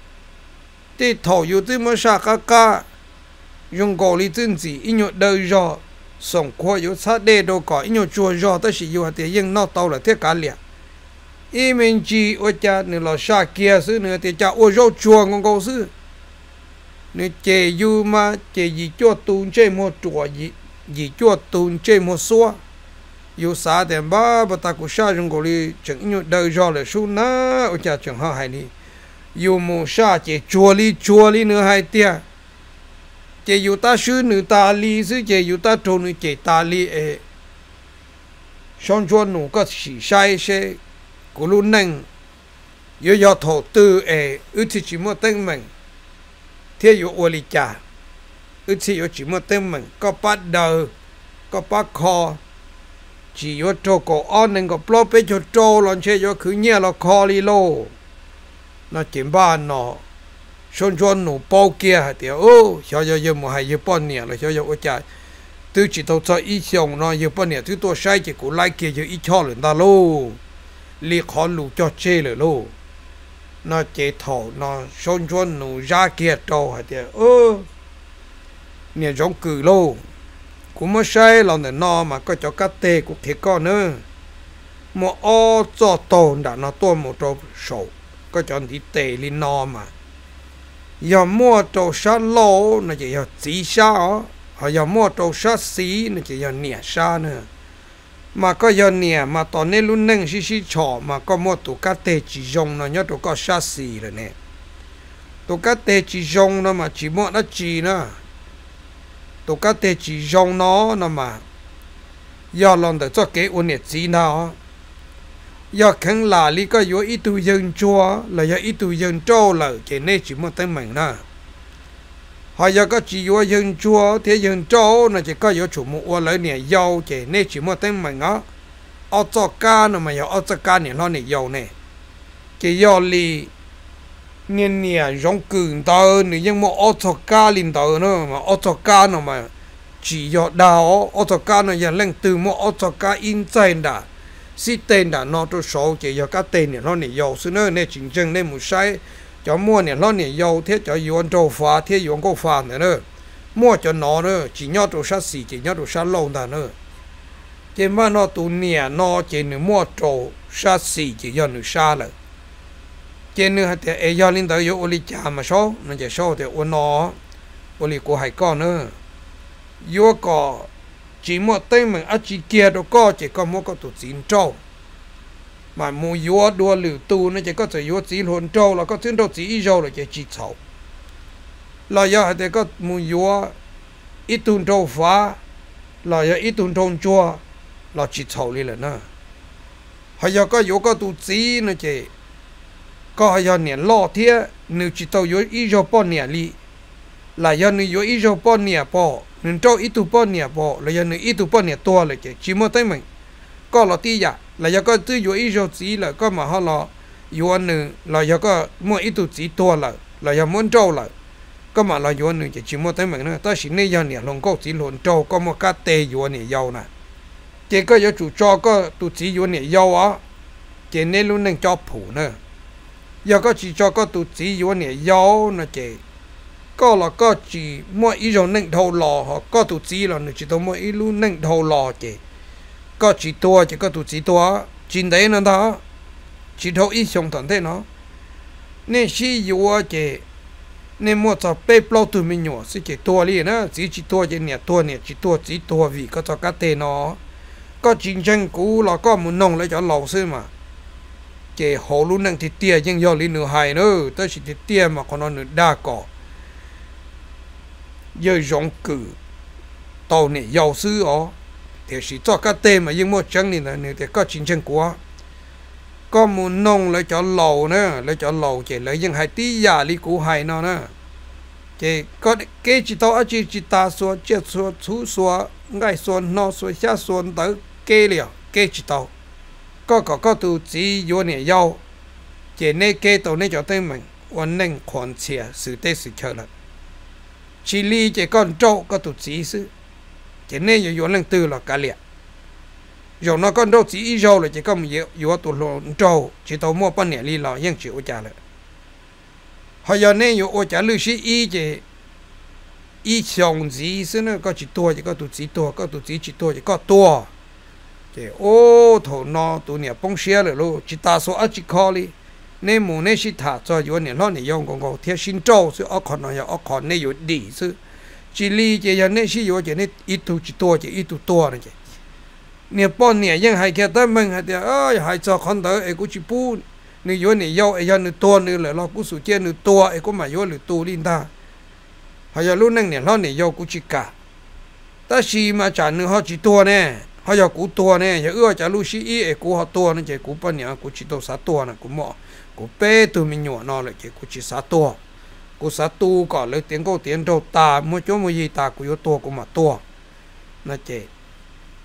thì thầu yêu tư mới sa cá cá dùng gò li chân gì in nhọ đời rồi sống qua yêu sát đề đâu có in nhọ chùa rồi ta chỉ yêu hạt tiền nó tàu là thế cả liền ý mình chỉ ở cha nữa là sa kia xứ nữa thì cha ở rồi chùa ngon câu xứ nữa chế yêu mà chế gì cho tuôn chế một chùa gì gì cho tuôn chế một xóa yêu xã đèn ba bà ta cũng sa trong gò li chẳng nhọ đời rồi là su na ở cha chẳng ha hay đi yêu một sa chế chùa li chùa li nữa hay tia chế yêu ta sư nữ ta li sư chế yêu ta trâu nữ chế ta li e xong chuan nụ có chỉ sai xe của luôn nâng yêu yêu thổ tư e ư thì chỉ một tên mình thế yêu ô li cha ư thì yêu chỉ một tên mình có bắt đầu có bác kho chỉ vô trâu cổ on nên có plop bé cho trâu lon chơi vô cứ nhẹ là kho li lô nó chìm ba nó xuân xuân nụ bao kia thì ô cho cho cho một hai giờ bao nhiêu là cho cho ô chạy từ chỉ tàu cho ít xong nó giờ bao nhiêu thứ tôi sai chỉ của lại kia giờ ít cho lên ta lô liệt khó lù cho chơi rồi lô nó chế thầu nó xuân xuân nụ ra kia trâu thì ô nè giống cử lô cũng mới sai là nó mà có cho các tê cũng thiệt con nữa một ô cho tồn đã nó tôi một trâu sầu có cho đi tê lên nó mà giờ mua trâu sát lô nó chỉ giờ chỉ sa họ giờ mua trâu sát xí nó chỉ giờ nhẹ sa nữa mà có giờ nhẹ mà tao nên luôn nâng xí xí chọ mà có mua tụ các tê chỉ dùng nó nhớ tụ có sát xí rồi nè tụ các tê chỉ dùng nó mà chỉ mua nó chỉ nữa tụ các tê chỉ dùng nó nó mà giờ lần đầu cho cái ôn nhiệt gì nào giờ khăn là lý có yếu ít tu dân chua là do ít tu dân trâu là cái này chỉ một tên mình nè họ giờ có chỉ yếu dân chua thế dân trâu là chỉ có yếu chủ một ô lấy nè dầu cái này chỉ một tên mình á ở cho cá nó mà ở cho cá này nó này dầu này cái dầu li nè nè giống cường tơ nữa nhưng mà ở cho cá linh tơ nữa mà ở cho cá nó mà chỉ yếu đào ở cho cá nó giờ lên từ một ở cho cá in trên đã si tên đã nó tôi số chỉ do các tên này nó này dầu xưa nữa này chính chân này một sai cho mua này nó này dầu thế cho yuan trâu phá thế yuan câu phá nữa nữa mua cho nó nữa chỉ nhớ tôi sát xì chỉ nhớ tôi sát lâu ta nữa chỉ mà nó tụ nè nó chỉ nữa mua trâu sát xì chỉ do nữa sát rồi chỉ nữa thì ai do linh tới yo oli cha mà số nó chỉ số thì uốn nó oli của hai con nữa yo có chỉ một tên mình ở chỉ kia đâu có chỉ có một cái tụ chín trâu mà mua yếu đua lử tu nó chỉ có chỉ yếu chỉ hồn trâu là có chín trâu chỉ ít trâu là chỉ chỉ trâu là giờ thì có mua yếu ít tuần trâu phá là giờ ít tuần trâu chua là chỉ trâu đi là nữa hay giờ có yếu có tụ chỉ nó chỉ có hay giờ nè lo thế nếu chỉ trâu yếu ít trâu bao nè li là giờ nếu yếu ít trâu bao nè bao nên trâu ít tu bao nhiêu bao là giờ nên ít tu bao nhiêu to là cái chỉ một tay mình có là tí giả là giờ có tư yếu ít trâu chỉ là có mà họ là yếu anh là giờ có mua ít tu chỉ to là là giờ muốn trâu là có mà là yếu anh chỉ một tay mình nữa ta chỉ nên giờ nè lòng có chỉ lòng trâu có một cái tê yếu nè giàu nè chỉ có yếu chủ cho có tu chỉ yếu nè giàu á chỉ nên luôn nên cho phụ nữa giờ có chỉ cho có tu chỉ yếu nè giàu nó chỉ có là có chỉ mỗi ít rồi nâng đầu lò họ có tụ chỉ là chỉ tao mỗi ít luôn nâng đầu lò chỉ có chỉ tua chỉ có tụ chỉ tua chính đấy nó đó chỉ thâu ít xong thằng thế nó nên chỉ yếu chỉ nên mua cho bê plau tụi mình nhỏ sẽ chỉ tua đi nữa chỉ chỉ tua chỉ nhẹ tua nhẹ chỉ tua chỉ tua vì có cho cái tên nó có chính tranh cũ là có muốn nông lấy cho lầu xưa mà chỉ hồ luôn nâng thì tia nhưng do lý nửa hai nữa tới chỉ thì tia mà còn nó nửa đa cỏ giờ giống cử tàu này giàu sư ó thì chỉ cho các tên mà nhưng một chẳng nên là nếu thì có chính tranh quá có muốn nông lấy cho lầu nữa lấy cho lầu chỉ lấy những hai tí giả lý cũ hai nó nữa chỉ có cái chỉ tao chỉ chỉ ta số chết số chú số ngay số nó số xa số tới cái liệu cái chỉ tao có có có tu chỉ vô này giàu chỉ nên cái tàu này cho tên mình ổn định khoản chia sự tế sự chờ là chỉ li chỉ con trâu có tụ chỉ sư chỉ nên yếu lần tư là cả liệt rồi nó con trâu chỉ ít trâu là chỉ có một yếu yếu tụ lộn trâu chỉ tàu mua bao nhiêu li là nhưng chỉ ô trả lại họ giờ nên yếu ô trả lưu sĩ ít chỉ ít xong gì sư nữa có chỉ tua chỉ có tụ chỉ tua có tụ chỉ chỉ tua chỉ có tua chỉ ô thổ nó tụ nhà bông xe rồi luôn chỉ ta số ở chỉ khó đi nên muốn nên chỉ thả cho yếu này nó này dùng còn còn theo xin trâu sự ở còn nó ở còn này yếu đi sự chỉ li chỉ là nên chỉ yếu chỉ nên ít tu chỉ tua chỉ ít tu tua này chứ nè bọn nè nhưng hai cái tới mình hai cái ơi hai cho con tới ấy cũng chỉ bu nè yếu này yếu ấy nè tua nè là nó cũng sủi trên nè tua ấy cũng mà yếu nè tu linh ta hai giờ lúc nè nè nó nè yếu cũng chỉ cả ta chỉ mà trả nè họ chỉ tua nè họ giờ cũng tua nè giờ ưa trả lúc sĩ ấy cũng họ tua nè chỉ cũng bọn nè cũng chỉ tàu sát tua nè cũng mỏ của bé tụi mình nhỏ nó lại chỉ của chỉ sát tua của sát tu có lấy tiếng câu tiếng đâu ta mua chỗ mua gì ta của yếu tua của mà tua nó chỉ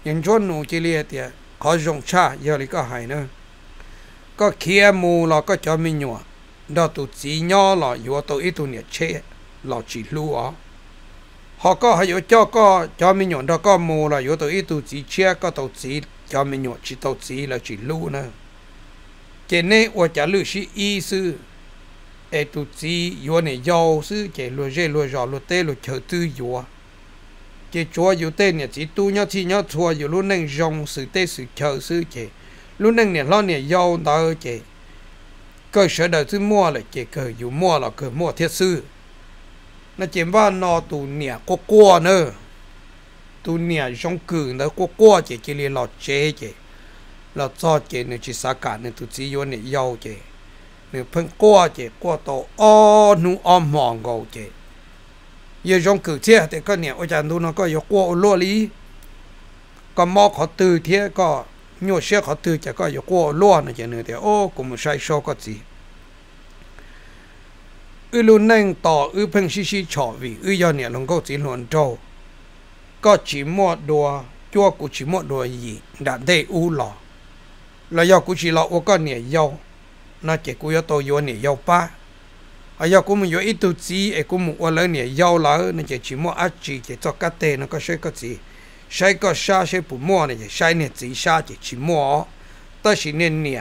những chỗ nụ chỉ liệt thì có dùng cha giờ thì có hay nữa có kia mù là có cho mình nhọ đó tụ chỉ nhỏ là yếu tụ ít tụ nhiệt chế là chỉ lúa họ có hay cho có cho mình nhọ đó có mù là yếu tụ ít tụ chỉ chế có tụ chỉ cho mình nhọ chỉ tụ chỉ là chỉ lúa nữa cái này tôi trả lời是意思诶tụ chỉ yếu này giàu sư cái lúa dễ lúa giàu lúa tê lúa chờ tư yếu cái chúa yếu tê này chỉ tu nhau chỉ nhau chúa yếu luôn nên dùng sự tê sự chờ sư cái luôn nên này lo này giàu đó cái cơ sở đầu tư mua là cái cơ yếu mua là cơ mua thiết sư nó chỉ vào nó tụ nè có qua nữa tụ nè trong cử nó có qua cái cái liền lọt chế cái lọt cho cái nó chỉ xả cả nó tụ chỉ yếu này giàu cái nó phân qua cái qua tổ o nu om mòn gầu cái giờ trong cử thế thì cái nè ở trên đó nó có yếu qua lúa lý có mò họ từ thế có nhiều xe họ từ chỉ có yếu qua lúa này cái nữa thì ô cũng sai số có gì ư luôn nên tỏ ư phân xí xí chọ vì ư do nè lòng câu chỉ luận trâu có chỉ một đùa chua cũng chỉ một đùa gì đã đây u lò là do cũng chỉ lọ có nè dâu nó chỉ cũng có tôi vô nè dâu ba ở do cũng mình vô ít tu chỉ ấy cũng một lần nè dâu lỡ nó chỉ chỉ một ác chỉ chỉ cho cái tên nó có sai cái gì sai có sa sai bù mua này sai nè chỉ sa chỉ chỉ mua đó là nên nè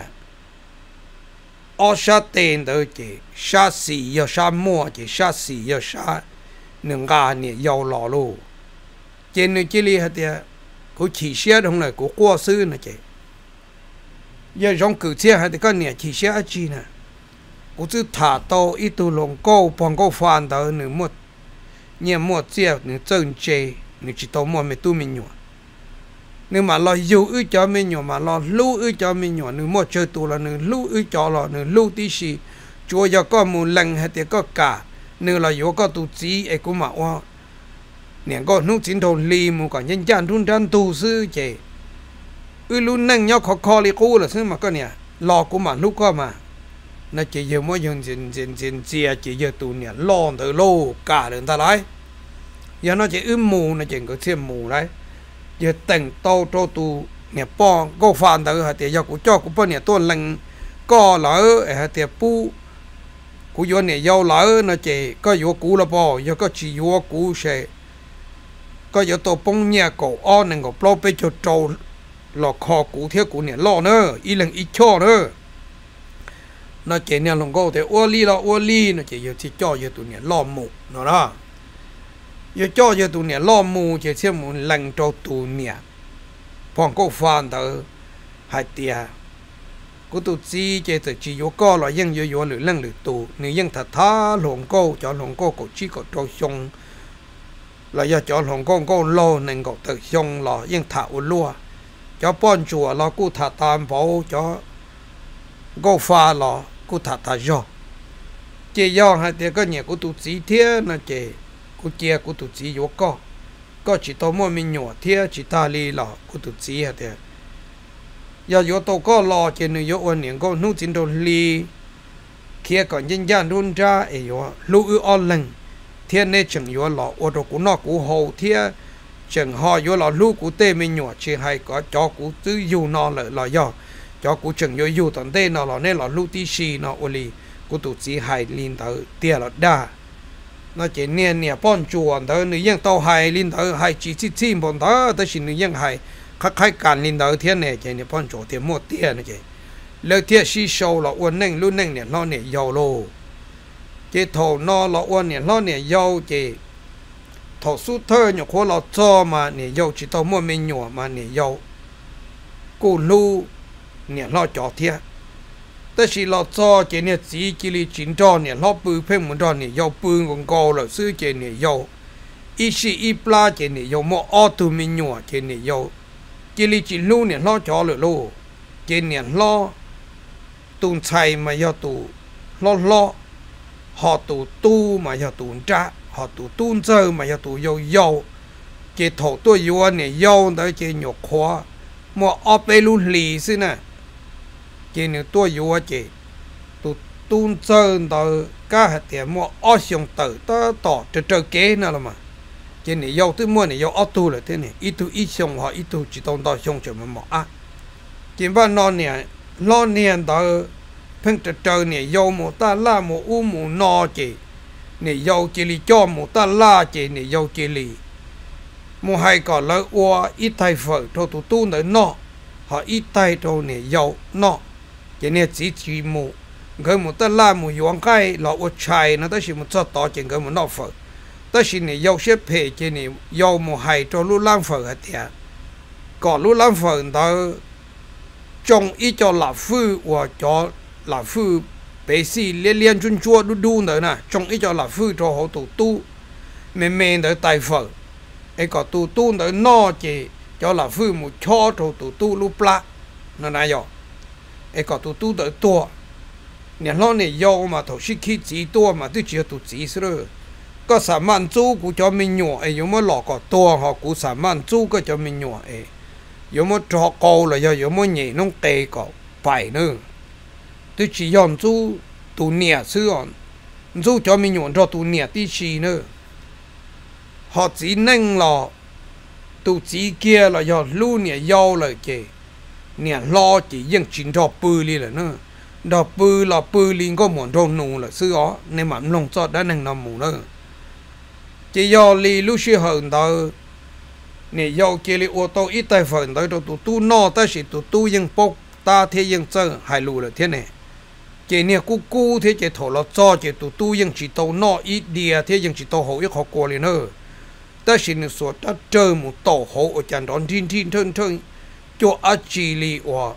ở sa tên đó chỉ sa xì yo sa mua chỉ sa xì yo sa nương gà nè dâu lò luôn trên nơi chỉ li hết thì cũng chỉ xe không này của qua sư này chỉ giờ trong cử xe hay thì có nè chỉ xe chi nè cũng chỉ thả tàu ít tu lồng câu bằng câu phản đó nữa một nhiều một xe nữa chân chế nữa chỉ tàu một mấy tu mình nhỏ nếu mà lo dù ư cho mình nhỏ mà lo lưu ư cho mình nhỏ nữa một chơi tu là nữa lưu ư cho là nữa lưu tí gì chúa giờ có một lần hay thì có cả nữa là yếu có tu chí ấy cũng mà oa nè có nút chín đầu lì một cả nhân gian run run tu sư chế ư luôn nâng nhau khó khó li cũ là sư mà có nè lo cũng mà lúc có mà nó chỉ giờ mỗi dân dân dân dân chia chỉ giờ tu nè lo từ lô cả đường ta lấy giờ nó chỉ ưm mù nó chỉ có thêm mù đấy giờ tỉnh tàu cho tu nè bong có phản từ hạt thì giờ cũng cho cũng bao nè tuần lần có lỡ hạt thì pu cũng vô nè giàu lỡ nó chỉ có vô cũ là bò giờ có chỉ vô cũ sẽ có giờ tổ bông nhà cổ on nên có bao bê cho trâu lọ kho cũ theo cũ nè lọ nữa y lần ít cho nữa nó chỉ nè lòng câu thì ô li là ô li nó chỉ giờ thì cho giờ tụi nè lọ mù nó đó giờ cho giờ tụi nè lọ mù chỉ xem một lần cho tụi nè phong câu phản tới hai tia của tụi chi chỉ từ chỉ vô co là dân vô vô lửa lần lửa tụ nếu dân thật thà lòng câu cho lòng câu cổ chi cổ trâu sông là do cho lòng câu câu lâu nên cổ tự sông là dân thảo lúa cho bọn chùa là cụ thả tam bảo cho câu pha là cụ thả thả do chỉ do hai tia có nhiều của tụi chi thế là chỉ của chia của tụi chi vô co có chỉ tao mua mình nhỏ thế chỉ ta li là của tụi chi hai tia giờ vô tàu có lo trên nơi vô ôn niệm có nút trên đầu li kia còn dân gian run ra ấy vô lưu ư on lần thiên này chẳng vô lọ ô đồ của nó của hậu thiên chẳng họ vô lọ lưu của tê mình nhỏ chỉ hay có cho của tư dù nó lại là do cho của chẳng vô dù tận tê nó là nên là lưu tí xì nó ô li của tụi chỉ hay liên tới tia là đa nó chỉ nè nè bọn chuồn tới người dân tàu hay liên tới hay chỉ chỉ chim bọn đó tới xin người dân hay khách khách cản lên đầu thiên này chỉ nên bọn chỗ thì một tiền này chỉ lời thiên si sâu là uốn neng luôn neng này nó này giàu lô chỉ thầu nó là uốn này nó này giàu chỉ thầu suốt thơ nhổ khó là cho mà này giàu chỉ tao mua mình nhỏ mà này giàu cô lu này lo cho thiênแต่สิเราจอเจเนี่ยจีกิริจินจอเนี่ยเราปืนเพ่งเหมือนจอเนี่ยยาวปืนของกอเลยซื้อเจเนี่ยยาวอีสิอีปลาเจเนี่ยยาวมออตูมิญัวเจเนี่ยยาวกิริจินลูเนี่ยเราจอเลยลูเจเนี่ยเราตูนชัยมายาตูเราเราหอตูตู้มายาตูนจ้าหอตูตูนเจอมายาตูยาวยาวเจถอตัวยัวเนี่ยยาวแต่เจหยกขวามออไปลุลีสินะchỉ nếu tôi vô chỉ tôi tuôn sơn từ các hạt tiền mua ở sông tử tới tỏ từ từ kế nữa là mà cái này yêu tới mua này yêu áo tu là thế này ít tu ít xong họ ít tu chỉ tông đó xong cho mà mỏ á chỉ bao nó nè lo nè đó phăng trời trời nè yêu một ta la một u một no chỉ nè yêu chỉ li cho một ta la chỉ nè yêu chỉ li một hai còn lỡ qua ít thay phở thôi tu tu nữa nọ họ ít tay thôi nè yêu nọ cái này chỉ chỉ một cái một ta la một yuan cái là ở trái nó tới chỉ một chút to chỉ cái một nọ phở tới chỉ nè yêu xếp phê cái nè yêu một hai cho lu lang phở hết tiệt còn lu lang phở đó trong ít cho là phu và cho là phu bế sĩ liên liên chuyên chua đu đu nữa nè trong ít cho là phu cho họ tu tu mềm mềm đỡ tài phở ấy có tu tu đỡ no chỉ cho là phu một cho cho tu tu lu pla nó này rồi ấy có tu tu đỡ tua nhà nó này yêu mà thầu sĩ khi chỉ tua mà tôi chỉ tu chỉ rồi có sản phẩm chú của cho mình nhỏ ấy giống như lọ có tua họ của sản phẩm chú có cho mình nhỏ ấy giống như cho câu là do giống như nhảy nông tê có phải nữa tôi chỉ dùng chú tu nhẹ xưa chú cho mình nhỏ cho tu nhẹ tí xì nữa họ chỉ nên là tu chỉ kia là do lưu nhẹ yêu là kì nhẹ lo chỉ riêng chính cho bự đi là nữa đó bự là bự liền có muốn cho nụ là xưa đó nên mà lòng cho đã nên làm mù nữa chỉ do li lúc xưa hơn đó nè yêu kia li ô tô ít tay phần đó tu tu no ta chỉ tu tu nhưng bốc ta thế nhưng chơi hai lù là thế này chỉ nè cú cú thế chỉ thổ lọt cho chỉ tu tu nhưng chỉ tàu no ít địa thế nhưng chỉ tàu hậu ít họ qua liền nữa ta chỉ nè số ta chơi một tàu hậu ở chân đón thiên thiên thân thân cho ở chỉ li và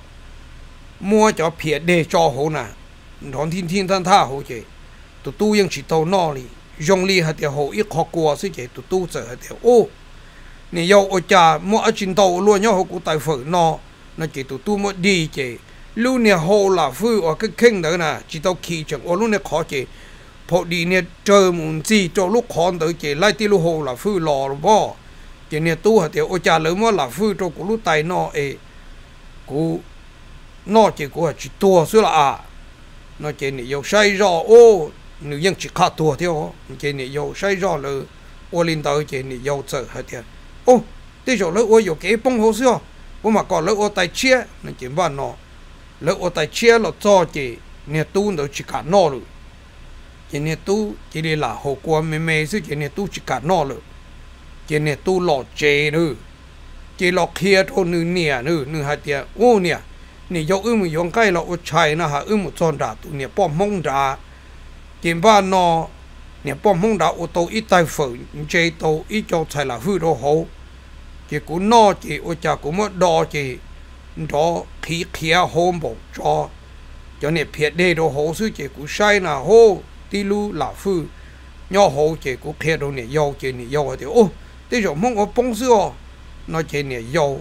mua cho phía để cho hậu nè đón thiên thiên thân tha hậu chỉ tu tu nhưng chỉ tàu no li dùng li hạt tiêu hậu ít họ qua sẽ chỉ tu tu chơi hạt tiêu ô nè yêu ở cha mua ở trên tàu luôn nhau họ cũng tài phở no nó chỉ tụ tu một đi chỉ lúc nè hồ là phu ở cái kinh đó nè chỉ tàu khí chẳng ở lúc nè khó chỉ phổ đi nè chờ muốn gì cho lúc khó tới chỉ lại tiêu lúc hồ là phu lò bo chỉ nè tu hạt tiêu ở cha lớn mà là phu cho cũng lúc tài no ấy cũng nó chỉ cũng chỉ tua xíu là à nó chỉ nè yêu say rõ ô nếu như chỉ khát tua theo chỉ nè yêu say rõ là ô linh tới chỉ nè yêu sợ hạt tiêu ô thế rồi lỡ ô cái bông hồ xưa ô mà còn lỡ ô tay chia nó chỉ vào nó lỡ ô tay chia là cho chỉ nè tu nó chỉ cả nó rồi chỉ nè tu chỉ đi là hồ qua mê mê chứ chỉ nè tu chỉ cả nó rồi chỉ nè tu lọt chè nữa chỉ lọt kia thôi nữa nè nữa nữa hai tia ô nè nè yêu ư một yêu cái là ô chạy nó hả ư một tròn đá tu nè bom mông đá chỉ vào nó nè bom mông đá ô tô ít tay phở chơi tô ít cho chạy là hư đồ hậu chỉ cũng no chỉ ở cha cũng mất đo chỉ đó khí khí hôm bộ cho cho nên phiệt đây đồ hồ sư chỉ cũng sai là hô ti lu là phu nhỏ hồ chỉ cũng phiệt đồ này yêu chỉ này yêu thì ô thế rồi mong ở bông xưa nó chỉ này yêu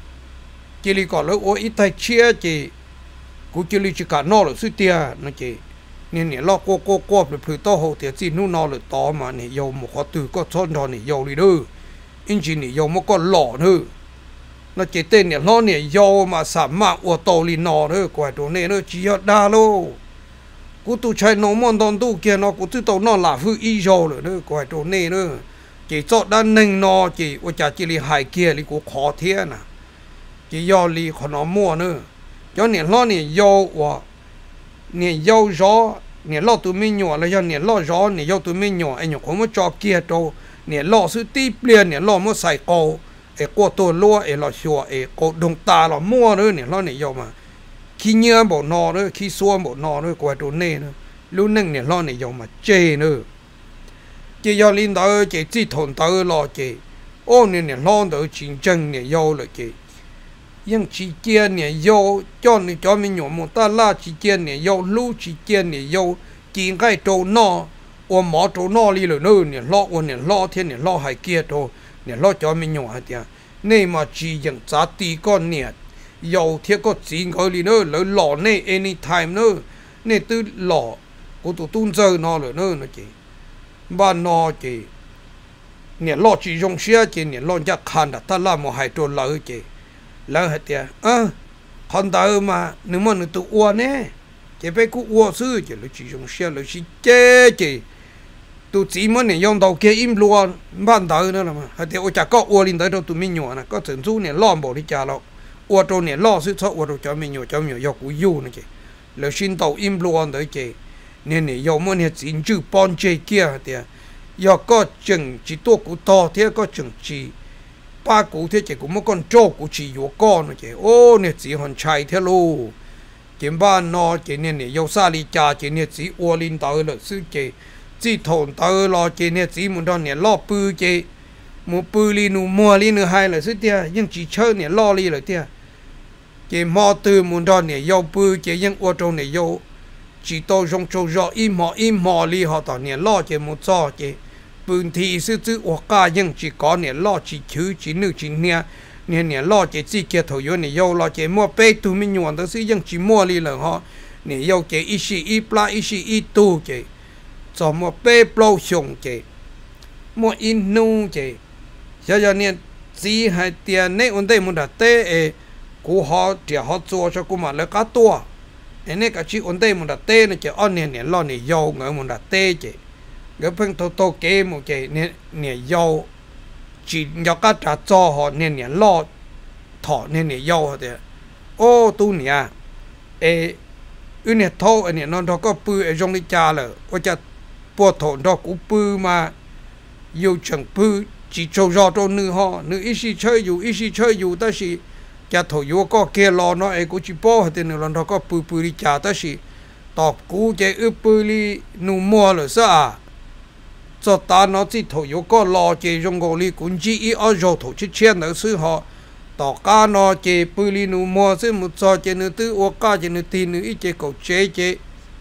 chỉ li còn lỡ ở ít tay chia chỉ cũng chỉ li chỉ cả no là sư tia nó chỉ nên này lo cô cô cô được phơi to hồ thì chỉ nu no là to mà này yêu một khó từ có chọn đó này yêu đi đâu anh chị này yêu một con lọ nữa nó chỉ tên này nó này yêu mà sản mạng của tàu lì nọ nữa quay đồ này nó chỉ ở đa lô cú tu chạy nó mòn đòn tu kia nó cú tu tàu nó là hư y rồi nữa quay đồ này nữa chỉ chọn đa nành nó chỉ ở chả chỉ lì hải kia lì cú khó thế nè chỉ yêu lì khó nó mua nữa cho nên nó này yêu và này yêu gió này lo tụi mình nhỏ là do này lo gió này yêu tụi mình nhỏ anh nhỏ không có cho kia đâu nè lọ sư tí liền nè lọ mua xài cổ ê qua tôi lúa ê lọ xùa ê cổ đồng ta lọ mua nữa nè lọ nè yêu mà khi nhớ bộ nọ nữa khi xua bộ nọ nữa qua đồ nè nữa lúc nâng nè lọ nè yêu mà chê nữa chỉ do linh đó chỉ chỉ thôn đó lọ chỉ ô nè nè lọ đó chiến tranh nè yêu là chỉ nhưng chỉ kia nè yêu cho nè cho mình nhỏ một ta la chỉ kia nè yêu lu chỉ kia nè yêu chỉ cái đồ nọ ô mỏ chỗ nó đi rồi nữa nè lo ô nè lo thiên nè lo hay kia thôi nè lo cho mình nhỏ hay tiệt nên mà chỉ những giá trị con nè giàu thiết có chỉ người đi nữa lấy lọ này anytime nữa nè từ lọ của tụi tuôn giờ nó rồi nữa nó chỉ ba nó chỉ nè lo chỉ dùng xe chỉ nè lo chắc khăn đã ta làm một hai chỗ lỡ chỉ lỡ hết tiệt ơ con ta mà nếu mà nó tụi uo nè chỉ phải cứ uo sư chỉ là chỉ dùng xe là chỉ chế chỉ tụ chỉ muốn này dùng đầu kia im luôn ban đầu nữa là mà hay thì ôi chả có uo lên tới đâu tụi mình nhỏ nè có trận chú này lo bỏ đi chả lo uo đâu này lo sự thoát uo đâu cho mình nhỏ cho mình nhỏ cú yêu này chứ là xin đầu im luôn tới chứ nên này dùng muốn này chính chữ bon chơi kia thì giờ có chừng chỉ tua cú to thế có chừng chỉ ba cú thế chỉ cũng một con trâu cú chỉ yếu con nữa chứ ô này chỉ hoàn chạy thế luôn kiếm ba nó chỉ nên này yêu xa đi cha chỉ nên chỉ uo lên tới là sự chứ chỉ thôn tới lo chỉ nên chỉ muốn đó này lo bự chứ một bự li nu mua li nu hay là sự thế nhưng chỉ chơi này lo li là thế chỉ mò từ muốn đó này yêu bự chứ nhưng ô tô này yêu chỉ tao dùng châu rõ im mò im mò li họ tao này lo chứ một cho chứ bự thì sự tự ô cả nhưng chỉ có này lo chỉ chứ chỉ nữ chỉ nè nè nè lo chứ chỉ kia thầu yêu này yêu lo chứ mua bé tụi mình nhọn đó sự nhưng chỉ mua li là họ này yêu chứ ít xí ít pla ít xí ít tu chứ cho mua bé bao xong chứ mua in nu chứ giờ giờ nè chỉ hai tiền này ổn định một đợt tê cú họ thì họ做cho cú mà lấy cá to anh này cả chỉ ổn định một đợt tê này chứ anh nè nè lo nè dầu ngỡ một đợt tê chứ cái phần tô tô kế một chứ nè nè dầu chỉ nhớ cá trả cho họ nè nè lo thọ nè nè dầu thì ô tu nè ê ư nè thô anh nè nó đó có bự ở trong đi cha là có cha bộ thôn đó cũng bự mà yêu chẳng bự chỉ trâu rò trâu nữ họ nữ ít si chơi dù ít si chơi dù ta si cha thổi vô có kia lo nó ấy cũng chỉ bỏ thì nữ lần đó có bự bự đi cha ta si tọt cú chơi ướp bự đi nụ mua rồi sao à cho ta nó chỉ thổi vô có lo chơi trong gò li cũng chỉ ít ở rồi thổi chết chen ở xứ họ tọt cá nó chơi bự đi nụ mua xứ một trò chơi nữ tư ô cá chơi nữ tin nữ ít chơi cầu chơi chơi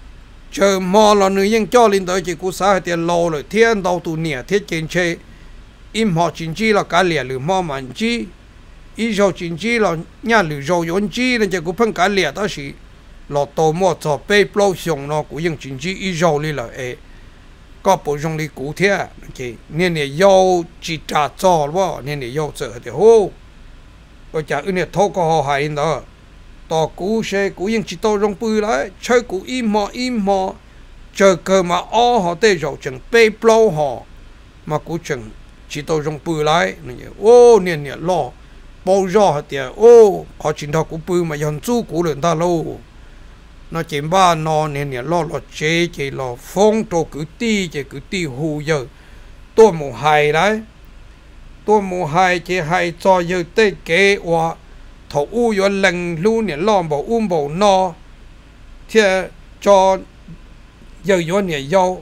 chờ mò là nữ dân cho lên tới chỉ cú xã tiền lâu rồi thiên đầu tụ nẻ thiết trên chơi im họ chính trị là cả lẻ lử mò màn chi ý rồi chính trị là nhà lử rồi yến chi nên chỉ cú phân cả lẻ đó là là tổ mò cho bê bao xong nó cũng dân chính trị ý rồi đi là ấy có bộ trong đi cú thế thì nên là yêu chỉ trả cho đó nên là yêu sợ thì hô rồi chả ư nè thâu có họ hay đó tao cú xe cú những chỉ tao rong bự lại chơi cú im mò im mò chờ cơ mà o họ tê rồi chẳng bê bao họ mà cú chẳng chỉ tao rong bự lại này ô nè nè lo bao giờ họ tiệt ô họ chỉ tao cú bự mà dân chú cú lên ta lâu nó chỉ ba nó nè nè lo lo chế chế lo phong trò cứ ti chế cứ ti hù giờ tôi mù hay đấy tôi mù hay chế hay cho giờ tê kế wa thầu u yo lần lu nè lo bảo um bảo no thì cho giờ yo nè yo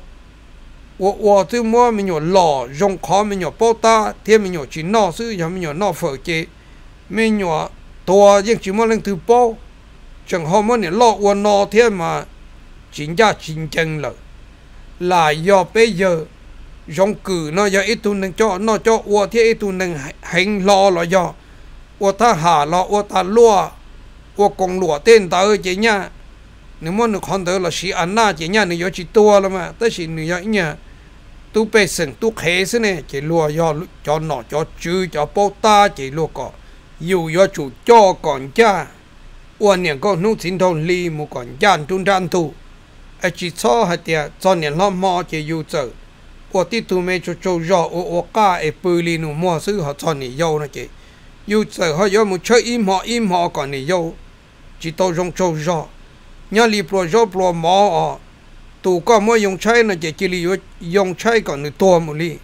wo wo tu mua mình nhỏ lò dùng khó mình nhỏ bao ta thì mình nhỏ chỉ no sư giờ mình nhỏ no phở chế mình nhỏ tua nhưng chỉ mua lần thứ bao chẳng họ muốn nè lo wo no thì mà chính ra chính chân là là do bây giờ dùng cử nó giờ ít tu nâng cho nó cho wo thì ít tu nâng hành lo là do ô ta hà lo ô ta lúa ô công lúa tên ta ơi chị nha nếu muốn được con tới là sĩ ăn na chị nha nếu chỉ tua là mà tới sĩ nếu nhá tu bê sừng tu khé thế này chị lúa do cho nọ cho chư cho bao ta chị lúa có dù do chủ cho còn cha ô nè có nút xin thôn li một còn gian trung gian tu ai chỉ cho hạt tiệt cho nè lo mò chị dù chờ ô tí tu mê cho cho rõ ô ô cá ai bự li nụ mua sư họ cho nè dâu nó chị yêu sợ họ yêu một chơi im họ im họ còn này yêu chỉ tao dùng châu gió nhớ li pro gió pro mỏ tụ có mỗi dùng chơi là chỉ chỉ li dùng chơi còn người to một li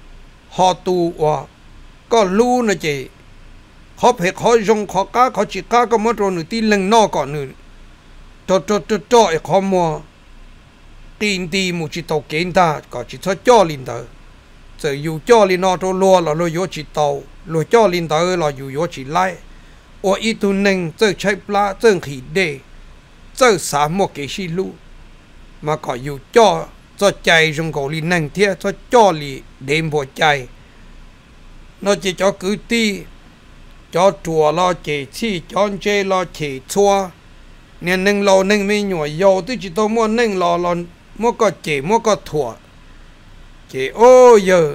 họ tụ à có lu là chỉ họ phải họ dùng họ cá họ chỉ cá có mỗi rồi người tin lần no còn người cho cho cho cho họ mua tin tin một chỉ tàu kiến ta có chỉ cho cho linh đó giờ yêu cho linh nó cho lo là lo yêu chỉ tàu rồi cho linh tới là dù yo chỉ lại, ở ít tu nâng chơi chơi pla chơi khí đề, chơi xả một cái xí lu, mà có dù cho cho chạy trong cổ linh nâng thiệt cho cho li đêm bộ chạy, nó chỉ cho cứ ti, cho chùa lo chỉ chi cho chơi lo chỉ chua, nên nâng lo nâng mi nhỏ yo tôi chỉ tôi muốn nâng lo lo mua có chỉ mua có thua, chỉ ô giờ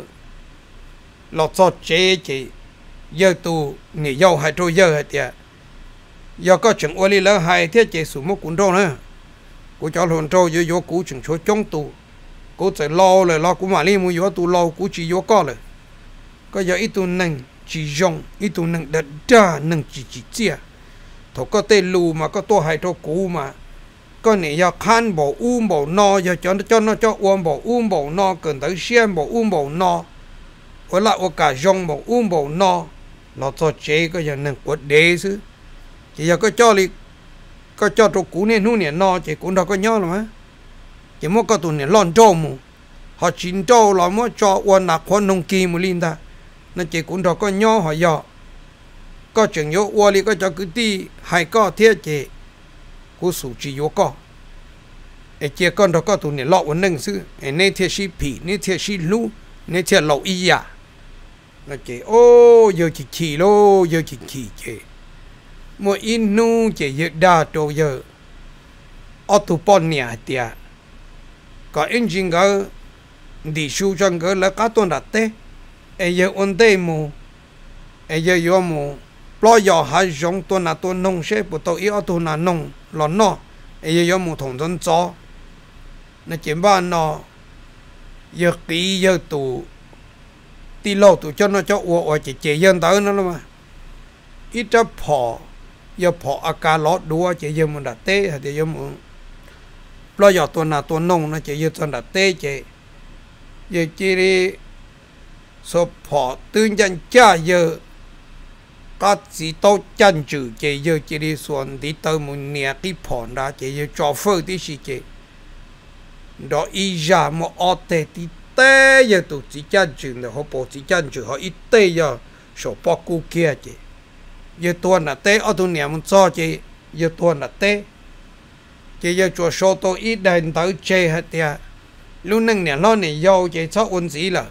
lo cho chế chỉ giờ tu nghỉ dâu hay trôi giờ hay tiệt giờ có chuyện ô li lỡ hay thiết chế số một cuốn trâu nữa của cho hồn trâu giờ vô cú chuyện số chống tu cố chạy lo rồi lo cũng mà đi mua gió tu lo cũng chỉ gió có rồi có giờ ít tu nâng chỉ dùng ít tu nâng đợt ra nâng chỉ chỉ chia thôi có tê lù mà có to hai to cũ mà có này giờ khăn bộ um bộ no giờ cho nó cho nó cho uom bộ um bộ no cần tới xem bộ um bộ no với lại ở cả dùng bộ um bộ no nó cho chế có giờ nâng quật đế chứ chỉ giờ có cho đi có cho trụ cũ nên hú nè no chỉ cũng đâu có nhớ rồi mà chỉ mua có tụ nè lon trâu mu họ chín trâu là mua cho uốn nạc khoan nông kỳ mu linh ta nó chỉ cũng đâu có nhớ họ giờ có chừng nhớ uốn đi có cho cứ đi hay có thiết chỉ cú sủ chỉ nhớ có ấy chỉ con đâu có tụ nè lọ uốn nâng sư ấy nên thiết sĩ phỉ nên thiết sĩ lú nên thiết lậu y à nó chỉ ô giờ chỉ chỉ lô giờ chỉ chỉ chỉ mỗi in nu chỉ giờ đa đồ giờ ở tụ bọn nhà tiệt có engine cái đi siêu trong cái là cá tuần đặt tê ấy giờ ổn định mù ấy giờ yo mù lo giờ hai giống tuần là tuần nông sẽ bắt đầu yếu tuần là nông là nó ấy giờ yo mù thùng dân cho nó chỉ ba nó giờ kỹ giờ tụ đi lâu tụ cho nó cho uo uo chỉ chỉ dân tới nó mà ít cho phò giờ phò à cá lót đua chỉ giờ mình đặt tê hay giờ mình lo giờ tuần nào tuần nông nó chỉ giờ tuần đặt tê chỉ giờ chỉ đi số phò tương chân cha giờ có chỉ tao chân chữ chỉ giờ chỉ đi xuân đi tới một nhà cái phòn đó chỉ giờ cho phơi tí gì chỉ đó ý ra một ở tê tí tê giờ tụ chỉ chân chữ là họ bỏ chỉ chân chữ họ ít tê giờ số bao cú kia chỉ giờ tuần là tê ở tuần nhà mình cho chỉ giờ tuần là tê chỉ giờ cho số tôi ít đền tới chơi hết tiệt lúc nâng nè lo nè giàu chỉ cho ôn gì là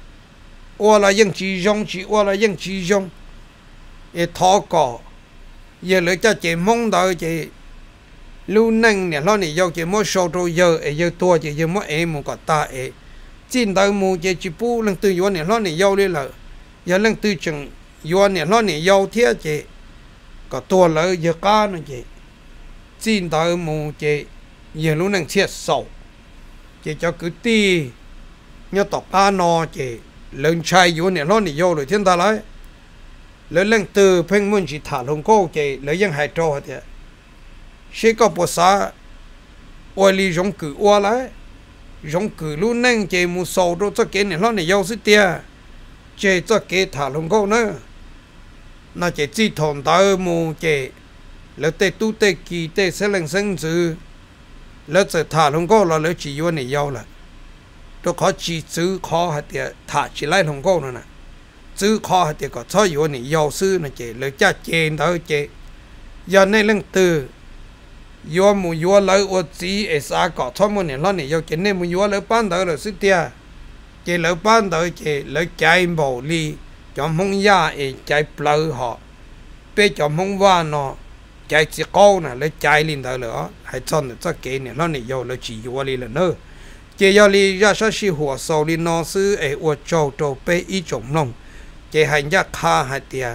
ô là những chỉ dùng chỉ ô là những chỉ dùng để thọ cỏ giờ lấy cho chỉ mong đợi chỉ lúc nâng nè lo nè giàu chỉ mỗi số tôi giờ ở giờ tua chỉ giờ mỗi em một cái ta ấy chín đời mù chỉ chỉ bu lần từ yo nè lo nè giàu đi là giờ lần từ chừng yo nè lo nè giàu thế chỉ có tua lợi giờ cá nó chỉ chín đời mù chỉ giờ lúc nâng chết sầu chỉ cho cứ ti nhớ tộc cá no chỉ lớn trai yo nè lo nè giàu rồi thiên ta lấy lớn lần từ phèn muốn chỉ thả lông câu chỉ lấy những hai trâu thế sẽ có bộ sa oi li giống cử oi lại giống cử luôn nâng chỉ một sầu đâu cho cái này lo này giàu sức tia chỉ cho cái thả lông câu nữa nó chỉ chỉ thòng tới mu chỉ lấy tê tu tê kỳ tê sẽ lần sinh chữ lấy chỉ thả lông câu là lấy chỉ yo này giàu là tôi khó chỉ chữ khó hạt tia thả chỉ lại lông câu nữa nè chữ khó hạt tia có cho yo này giàu sư nó chỉ lấy cha chèn tới chỉ giờ này lần từ yo mu yo lấy ô chỉ ở xa có cho mu này lo này yo chỉ nên mu yo lấy ban đầu là sức tia chỉ lấy ban đầu chỉ lấy chạy bầu li chọn không ya ở chạy pleu họ bây chọn không va nó chạy chỉ câu nè lấy chạy lên đó nữa hay chọn được cho cái này lo này yo lấy chỉ yo li là nữa chỉ yo li ra sao si hồ sầu li nó sư ở ô châu châu bây ý trồng nông chỉ hành ra kha hay tia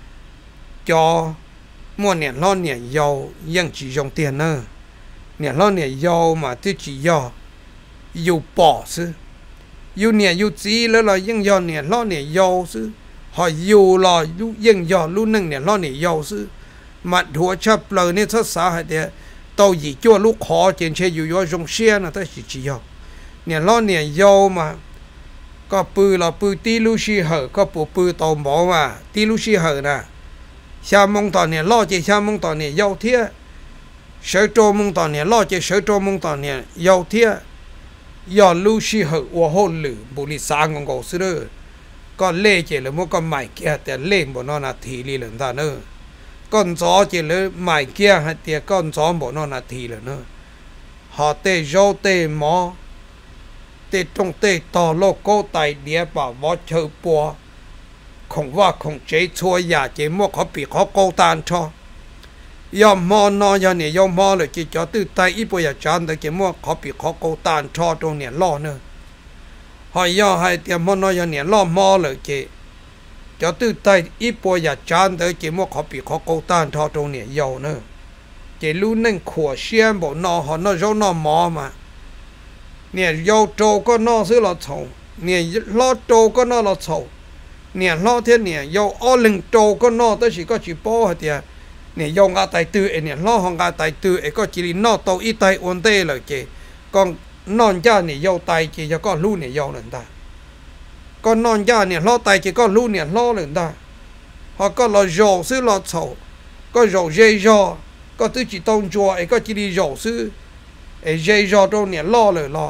cho mua nè lo nè giàu nhưng chỉ dùng tiền nữa nè lo nè giàu mà tôi chỉ giàu giàu bỏ chứ giàu nè giàu chỉ là là nhưng giàu nè lo nè giàu chứ họ giàu là nhưng giàu luôn nâng nè lo nè giàu chứ mặt thua chấp lời nên thất xã hay thế tàu gì cho lúc khó trên xe giàu giàu dùng xe là tôi chỉ chỉ giàu nè lo nè giàu mà có bự là bự tí lu xì hở có bộ bự tàu mỏ mà tí lu xì hở nè xa mong tỏ nè lo chỉ xa mong tỏ nè giàu thiết sở trô mong tỏ nè lo chỉ sở trô mong tỏ nè giàu thiết do lưu sĩ hở của hôn lử bù lì sáng ngon gầu sư đơ còn lê chỉ là một con mày kia thì lên bộ nó là thị lì lần ta nữa con chó chỉ là mày kia hay thì con chó bộ nó là thị lần nữa họ tê dâu tê mò tê trong tê tò lô cô tài đĩa bảo võ chơi bùa khôngว่าคงเจ๊ช่วยอย่าเจ๊มั่วเขาปีเขาโกตานชอยอมมอนอยาเนี่ยยอมมอเลยจีจ่อตื้อไตอีปัวอย่าจานแต่เจ๊มั่วเขาปีเขาโกตานชอตรงเนี่ยล่อเนอะหอยย่อให้เตรียมมอนอยาเนี่ยล่อมอเลยเจ๊จ่อตื้อไตอีปัวอย่าจานแต่เจ๊มั่วเขาปีเขาโกตานชอตรงเนี่ยยาวเนอะเจ๊รู้นั่งขัวเชียนบอกนอหอนอเจ้านอมอมา nè dâu trâu có nó xứ là chậu nè lo trâu có nó là chậu nè lo thế nè dâu ở lưng trâu có nó tới chỉ có chỉ bỏ hết tiệt nè dâu ngã tay tư nè lo hong ngã tay tư có chỉ nó tàu ít tay ổn tê là chị còn non cha nè dâu tay chỉ cho con lu nè dâu lần ta con non cha nè lo tay chỉ có lu nè lo lần ta họ có là dầu xứ là chậu có dầu dây dò có thứ chỉ tông chùa ấy có chỉ đi dầu xứ ấy dây dò đâu nè lo rồi lo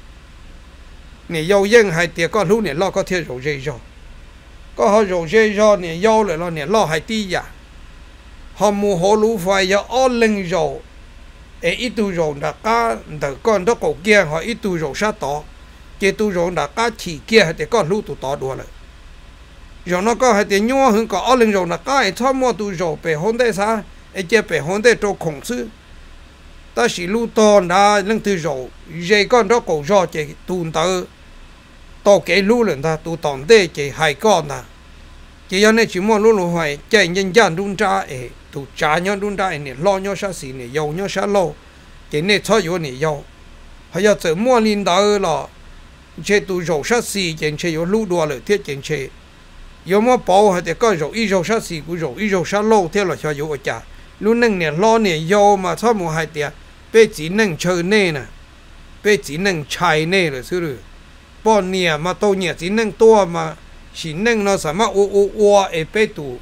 nè dâu dân hay tiệt có lu nè lo có theo dầu dây dò có họ dầu dây dò nè dâu rồi lo nè lo hay tí giả họ mua họ lú phải giờ ở lưng dầu ấy ít tu dầu đã cá đợt con đó cổ kia họ ít tu dầu sát tỏ chỉ tu dầu đã cá chỉ kia thì có lú tu tỏ đùa lại rồi nó có hay tiền nhau hơn có ở lưng dầu đã cá ấy cho mua tu dầu về hôn đây sao ấy chỉ về hôn đây cho khổng sư ta chỉ lú to đã lưng tu dầu dây con đó cổ do chỉ tu tới to cái lú lên ta tu tòn đây chỉ hai con ta chỉ cho nên chỉ mua lú lú hoài chạy nhân dân đun ra ấy tu trả nhau đun ra này lo nhau sao xí này giàu nhau sao lo cái này cho yếu này giàu hay là tự mua linh đạo là chế tu giàu sao xí trên chế yếu lú đua rồi thiết trên chế yếu mua bảo hay thì có giàu ít giàu sao xí cũng giàu ít giàu sao lo theo là cho yếu ở trả lú nâng này lo này giàu mà cho mua hai tiền bé chỉ nâng chơi nè nè bé chỉ nâng chạy nè rồi xứ rồi bọn nè mà tôi nè chỉ nâng to mà chỉ nâng nó sao mà ô ô ô ấy bé tu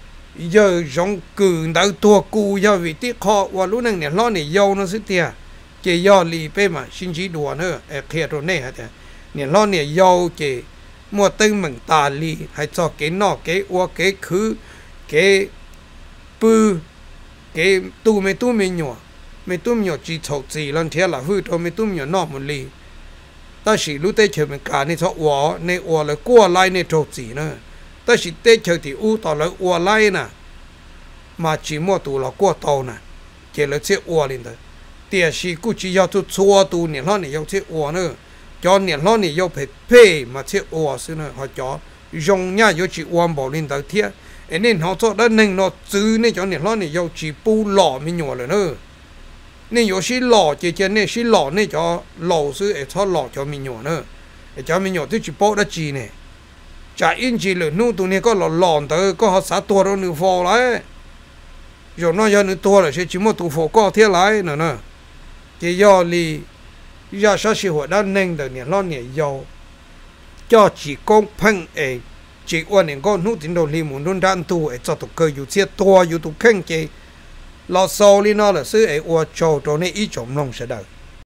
giờ giống cử đào tua cù giờ vị tí khó và lúc này nè lo này dâu nó sức tiệt chỉ do lì pe mà xin chỉ đùa nữa ở kia rồi này hả nè lo nè dâu chỉ mua tên mình tà lì hay cho cái nọ cái qua cái khứ cái bự cái tu mấy tu mấy nhỏ mấy tu nhỏ chỉ thầu gì lần thế là hư thôi mấy tu nhỏ nọ một lì ta chỉ lúc tết chơi mình cả này cho uo này uo là qua lại này thầu gì nữa ta chỉ tết chơi thì u tao lại uo lại nè mà chỉ mua tủ là qua tàu nè chỉ là chiếc uo lên thôi tiền sĩ cũng chỉ要tu chua tu niệm lo này 要 chiếc uo nữa cho niệm lo này 要 phải pay mà chiếc uo xí nữa họ cho dùng nhá 要 chỉ uo bảo lên tới thiệt nên họ cho đã nên nó chứ nên cho niệm lo này 要 chỉ pu lọ mới nhỏ rồi nữa nên 有 些 lọ chỉ chỉ nên 些 lọ nên cho lọ xí để cho lọ cho mình nhỏ nữa để cho mình nhỏ thì chỉ bao đã chỉ nè chả in chỉ là nu tụi này có lọ lọ tới có họ xả tua đâu nữa phò lại rồi nó giờ nữa tua là sẽ chỉ một tụ phò có thế lại nữa nè chỉ do li giờ sao sự hội đã nên được nè lo nè giàu cho chỉ công phăng ấy chỉ quan niệm con nút tính đầu li muốn luôn đan tu ấy cho tụ cơอยู่ chia tuaอยู่ tụ khen chỉ lo sau li nó là sự ấy qua trâu trâu này ít chồng nông sẽ được